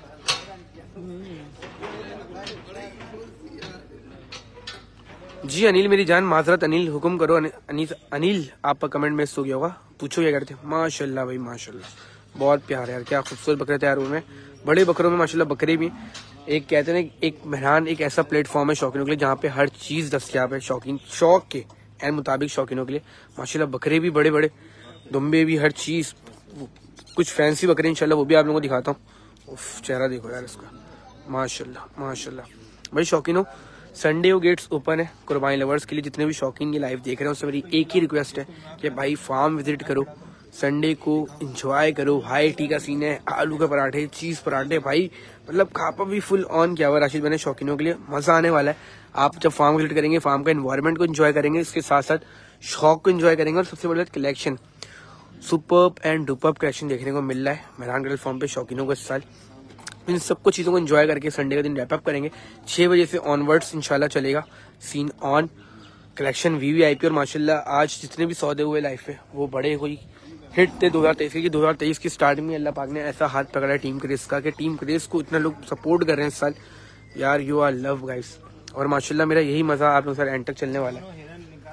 जी अनिल मेरी जान, माजरत अनिल, हुक्म करो। अनिल अनिल आपका कमेंट में सो गया होगा, पूछो क्या करते। माशाल्लाह भाई माशाल्लाह, बहुत प्यार है यार, क्या खूबसूरत बकरे तैयार हुए हैं। बड़े बकरों में माशाल्लाह बकरे भी। एक कहते हैं एक मेहरान एक ऐसा प्लेटफॉर्म है शौकीनों के लिए जहाँ पे हर चीज दस्तियाब है शौकीन शौक के एन मुताबिक शौकीनों के लिए। माशाल्लाह बकरे भी बड़े बड़े, दुम्बे भी, हर चीज। कुछ फैंसी बकरे इंशाल्लाह वो भी आप लोगों को दिखाता हूँ। चेहरा देखो यार इसका, माशाल्लाह माशाल्लाह भाई। शौकीनों संडे को गेट्स ओपन है कुर्बानी लवर्स के लिए। जितने भी शौकीन ये लाइव देख रहे हैं उससे मेरी एक ही रिक्वेस्ट है कि भाई फार्म विजिट करो, संडे को एंजॉय करो। हाई टी का सीन है, आलू के पराठे, चीज पराठे भाई, मतलब खापा भी फुल ऑन किया हुआ राशिद मैंने शौकीनों के लिए। मजा आने वाला है। आप जब फार्म विजिट करेंगे, फार्म का एनवायरनमेंट को एंजॉय करेंगे, इसके साथ साथ शौक को एंजॉय करेंगे। और सबसे बड़ी collection, superb and duperb collection देखने को मिल रहा है मेहरान कैटल फार्म पे शौकीनों को इस साल। इन सबको चीज़ों को एंजॉय करके संडे का दिन रैप अप करेंगे। छः बजे से ऑनवर्ड्स इंशाल्लाह चलेगा सीन ऑन कलेक्शन वीवीआईपी। और माशाल्लाह आज जितने भी सौदे हुए लाइफ पे वो बड़े कोई हिट थे दो हज़ार तेईस के। दो हज़ार तेईस की स्टार्टिंग में अल्लाह पाक ने ऐसा हाथ पकड़ा है टीम क्रेज का कि टीम क्रेज को इतना लोग सपोर्ट कर रहे हैं इस साल यार। You are love guys. और माशाल्लाह मेरा यही मजा आप लोग सारे एंड तक चलने वाला है।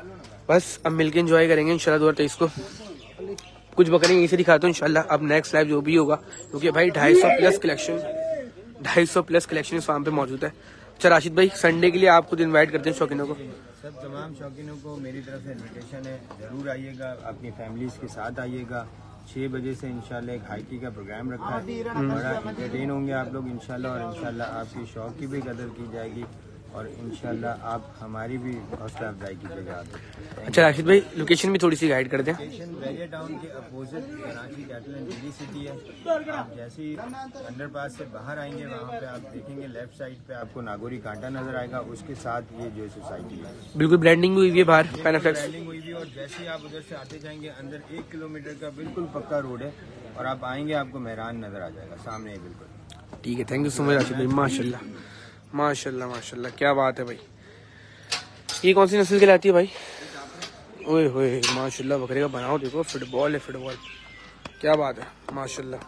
बस अब मिलके एंजॉय करेंगे इंशाल्लाह दो हज़ार तेईस को। कुछ बकरे यहीं से दिखाता हूँ इंशाल्लाह। अब नेक्स्ट लाइव जो भी होगा, क्योंकि भाई ढाई सौ प्लस कलेक्शन ढाई सौ प्लस कलेक्शन इस फार्म पे मौजूद है। अच्छा राशिद भाई, संडे के लिए आप खुद इन्वाइट करते हैं शौकीनों को? सब तमाम शौकीनों को मेरी तरफ से इन्विटेशन है, ज़रूर आइएगा, अपनी फैमिलीज के साथ आइएगा। छः बजे से इंशाल्लाह एक हाई टी का प्रोग्राम रखा है, बड़ा इंटरटेन होंगे आप लोग इंशाल्लाह, और इंशाल्लाह आपकी शौक की भी कदर की जाएगी और इंशाल्लाह आप हमारी भी हौसला अफजाई कीजिएगा। अच्छा राशिद भाई, लोकेशन भी थोड़ी सी गाइड कर दें। लोकेशन बैरियर टाउन के opposite Karachi cattle and dairy city है। आप जैसे ही अंडरपास से बाहर आएंगे, वहाँ पे आप देखेंगे लेफ्ट साइड पे आपको नागौरी कांटा नजर आएगा, उसके साथ ये जो सोसाइटी है। बिल्कुल ब्रांडिंग भी हुई है बाहर, पैनाफ्लेक्स ब्रांडिंग हुई हुई है। और जैसे ही आप उधर से आते जाएंगे, अंदर एक किलोमीटर का बिल्कुल पक्का रोड है और आप आएंगे आपको मेहरान नजर आ जाएगा सामने ही बिल्कुल। ठीक है, thank you so much Rashid भाई। माशाल्लाह माशाल्लाह माशाल्लाह, क्या बात है भाई। ये कौन सी नस्ल कहलाती है भाई? ओए होए माशाल्लाह, बकरे का बनाओ देखो, फुटबॉल है फुटबॉल, क्या बात है माशाल्लाह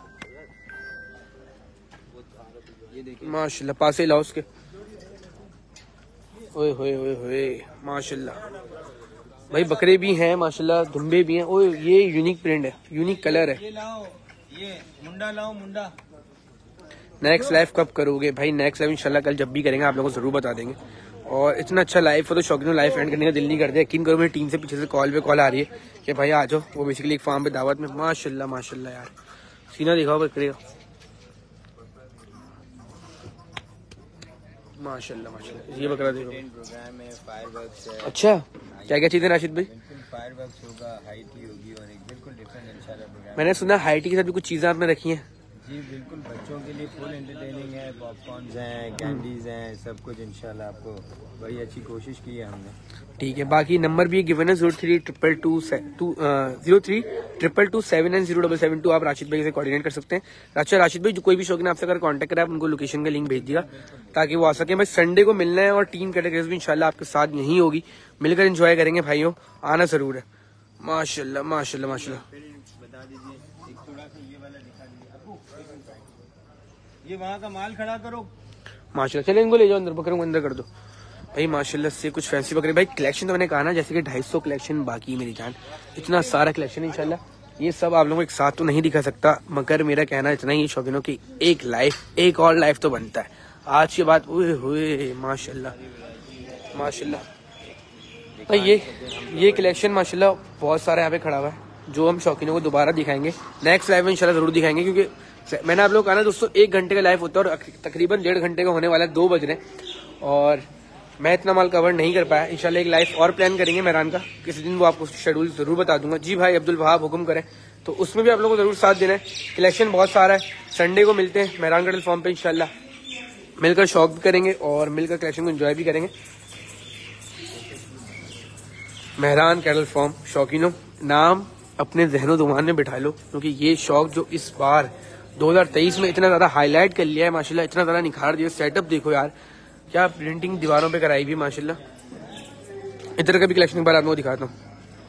माशाल्लाह। पास ही लाओ उसके। ओए होए ओए होए माशाल्लाह भाई, बकरे भी हैं माशाल्लाह, दुम्बे भी हैं। ओए ये यूनिक प्रिंट है, यूनिक कलर है। ये लाओ, ये मुंडा लाओ, मुंडा। नेक्स्ट लाइव कब करोगे भाई? नेक्स्ट लाइव इंशाल्लाह कल जब भी करेंगे आप लोगों को जरूर बता देंगे। और इतना अच्छा लाइव हो तो शौकीनों लाइव एंड करने का दिल नहीं करते। यकीन करो, मेरी टीम से पीछे से कॉल पे कॉल आ रही है कि भाई आ जाओ। वो बेसिकली एक फार्म पे दावत में। माशाल्लाह माशाल्लाह यार, सीना दिखाओ बकरे का। माशाल्लाह माशाल्लाह, ये बकरा देखो। प्रोग्राम है, फायरवर्क्स है। अच्छा, क्या क्या चीजें राशिद भाई? बिल्कुल फायरवर्क्स होगा, हाई टी होगी और एक बिल्कुल डिफरेंट इंशाल्लाह प्रोग्राम। मैंने सुना हाई टी के साथ भी कुछ चीजें आपने रखी हैं। जी बिल्कुल, बच्चों के लिए फुल एंटरटेनिंग है, पॉपकॉर्न्स हैं, कैंडीज हैं, सब कुछ इंशाल्लाह आपको बड़ी अच्छी कोशिश की है हमने। ठीक है, बाकी नंबर भी गिवन है zero three triple two two zero three triple two seven and zero double seven two. आप राशिद भाई से कोऑर्डिनेट कर सकते हैं। अच्छा राशिद भाई, जो कोई भी शौकीन आपसे अगर कांटेक्ट करे, आप उनको लोकेशन का लिंक भेज दिएगा ताकि वो आ सके। भाई संडे को मिलना है और टीम कैटेगरीज भी इंशाल्लाह आपके साथ यहीं होगी, मिलकर एंजॉय करेंगे भाइयों, आना जरूर है। माशाल्लाह माशाल्लाह माशाल्लाह। बता दीजिए, एक थोड़ा सा ये वाला दिखा दीजिए आपको, ये वहाँ का माल खड़ा करो। माशाल्लाह, चले इनको ले जाओ अंदर, बकरों को अंदर कर दो भाई। माशाल्लाह से कुछ फैंसी बकरे भाई। कलेक्शन तो मैंने कहा ना, जैसे कि ढाई सौ कलेक्शन बाकी मेरी जान, इतना सारा कलेक्शन इंशाल्लाह। ये सब आप लोगों को एक साथ तो नहीं दिखा सकता, मगर मेरा कहना इतना ही शौकीनों की एक लाइफ एक और लाइफ तो बनता है आज के बाद। ओए होए माशाल्लाह माशाल्लाह भाई, ये ये कलेक्शन माशाल्लाह बहुत सारा यहाँ पे खड़ा हुआ है, जो हम शौकीनों को दोबारा दिखाएंगे नेक्स्ट लाइव में इंशाल्लाह जरूर दिखाएंगे। क्योंकि मैंने आप लोग कहा ना दोस्तों, एक घंटे का लाइव होता है और तकरीबन डेढ़ घंटे का होने वाला है, दो बज रहे और मैं इतना माल कवर नहीं कर पाया। इंशाल्लाह एक लाइव और प्लान करेंगे मेहरान का, किसी दिन वो आपको शेड्यूल जरूर बता दूंगा। जी भाई अब्दुल वहाब हुक्म करें, तो उसमें भी आप लोगों को जरूर साथ देना है। कलेक्शन बहुत सारा है। संडे को मिलते हैं मेहरान कैटल फार्म पे इंशाल्लाह, मिलकर शौक भी करेंगे और मिलकर कलेक्शन को एंजॉय भी करेंगे। मेहरान कैटल फार्म, शौकीनों नाम अपने जहनो दिमाग में बिठा लो, क्योंकि ये शौक जो इस बार दो हज़ार तेईस में इतना ज्यादा हाईलाइट कर लिया है माशाल्लाह, इतना ज्यादा निखार दिया। सेटअप देखो यार, क्या प्रिंटिंग दीवारों पे कराई भी माशाल्लाह। इधर का भी कलेक्शन एक बार आप लोगों को दिखाता हूँ।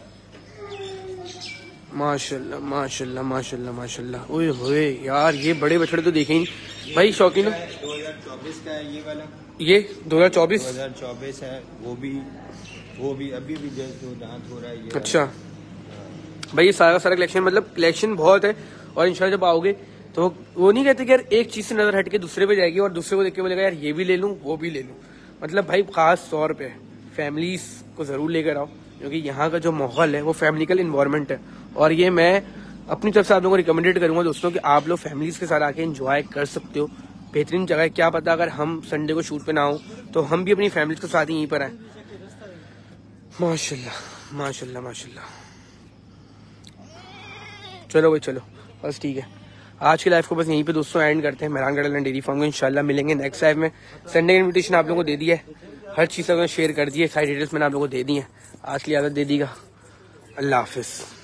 माशाल्लाह माशाल्लाह माशाल्लाह माशाल्लाह। ओए होए यार, ये बड़े बछड़े तो देखे ही नहीं भाई शौकीनों। दो हजार चौबीस का है ये वाला, ये दो हजार चौबीस दो हजार चौबीस है। वो भी वो भी अभी भी जस्ट जो दांत हो रहा है ये। अच्छा भाई, ये सारा सारा कलेक्शन, मतलब कलेक्शन बहुत है। और इंशाल्लाह जब आओगे तो वो नहीं कहते कि यार एक चीज से नजर हट के दूसरे पे जाएगी और दूसरे को देख के बोलेगा यार ये भी ले लूं वो भी ले लूं। मतलब भाई खास तौर पे फैमिलीज को जरूर लेकर आओ, क्योंकि यहाँ का जो माहौल है वो फैमिलिकल इन्वायरमेंट है। और ये मैं अपनी तरफ से आप लोगों को रिकमेंडेड करूंगा दोस्तों कि आप लोग फैमिलीज के साथ आके एंजॉय कर सकते हो। बेहतरीन जगह है। क्या पता अगर हम संडे को शूट पे ना हो तो हम भी अपनी फैमिलीज के साथ ही यहीं पर आए। माशाल्लाह माशाल्लाह माशाल्लाह। चलो भाई चलो, बस ठीक है, आज की लाइफ को बस यहीं पे दोस्तों एंड करते हैं। Mehran cattle and dairy farm को इंशाल्लाह मिलेंगे नेक्स्ट लाइव में। संडे इन्विटेशन आप लोगों को दे दिया है, हर चीज़ अगर शेयर कर दी है, सारी डिटेल्स मैंने आप लोगों को दे दी है। आज की आदत दे दीगा। अल्लाह हाफिज़।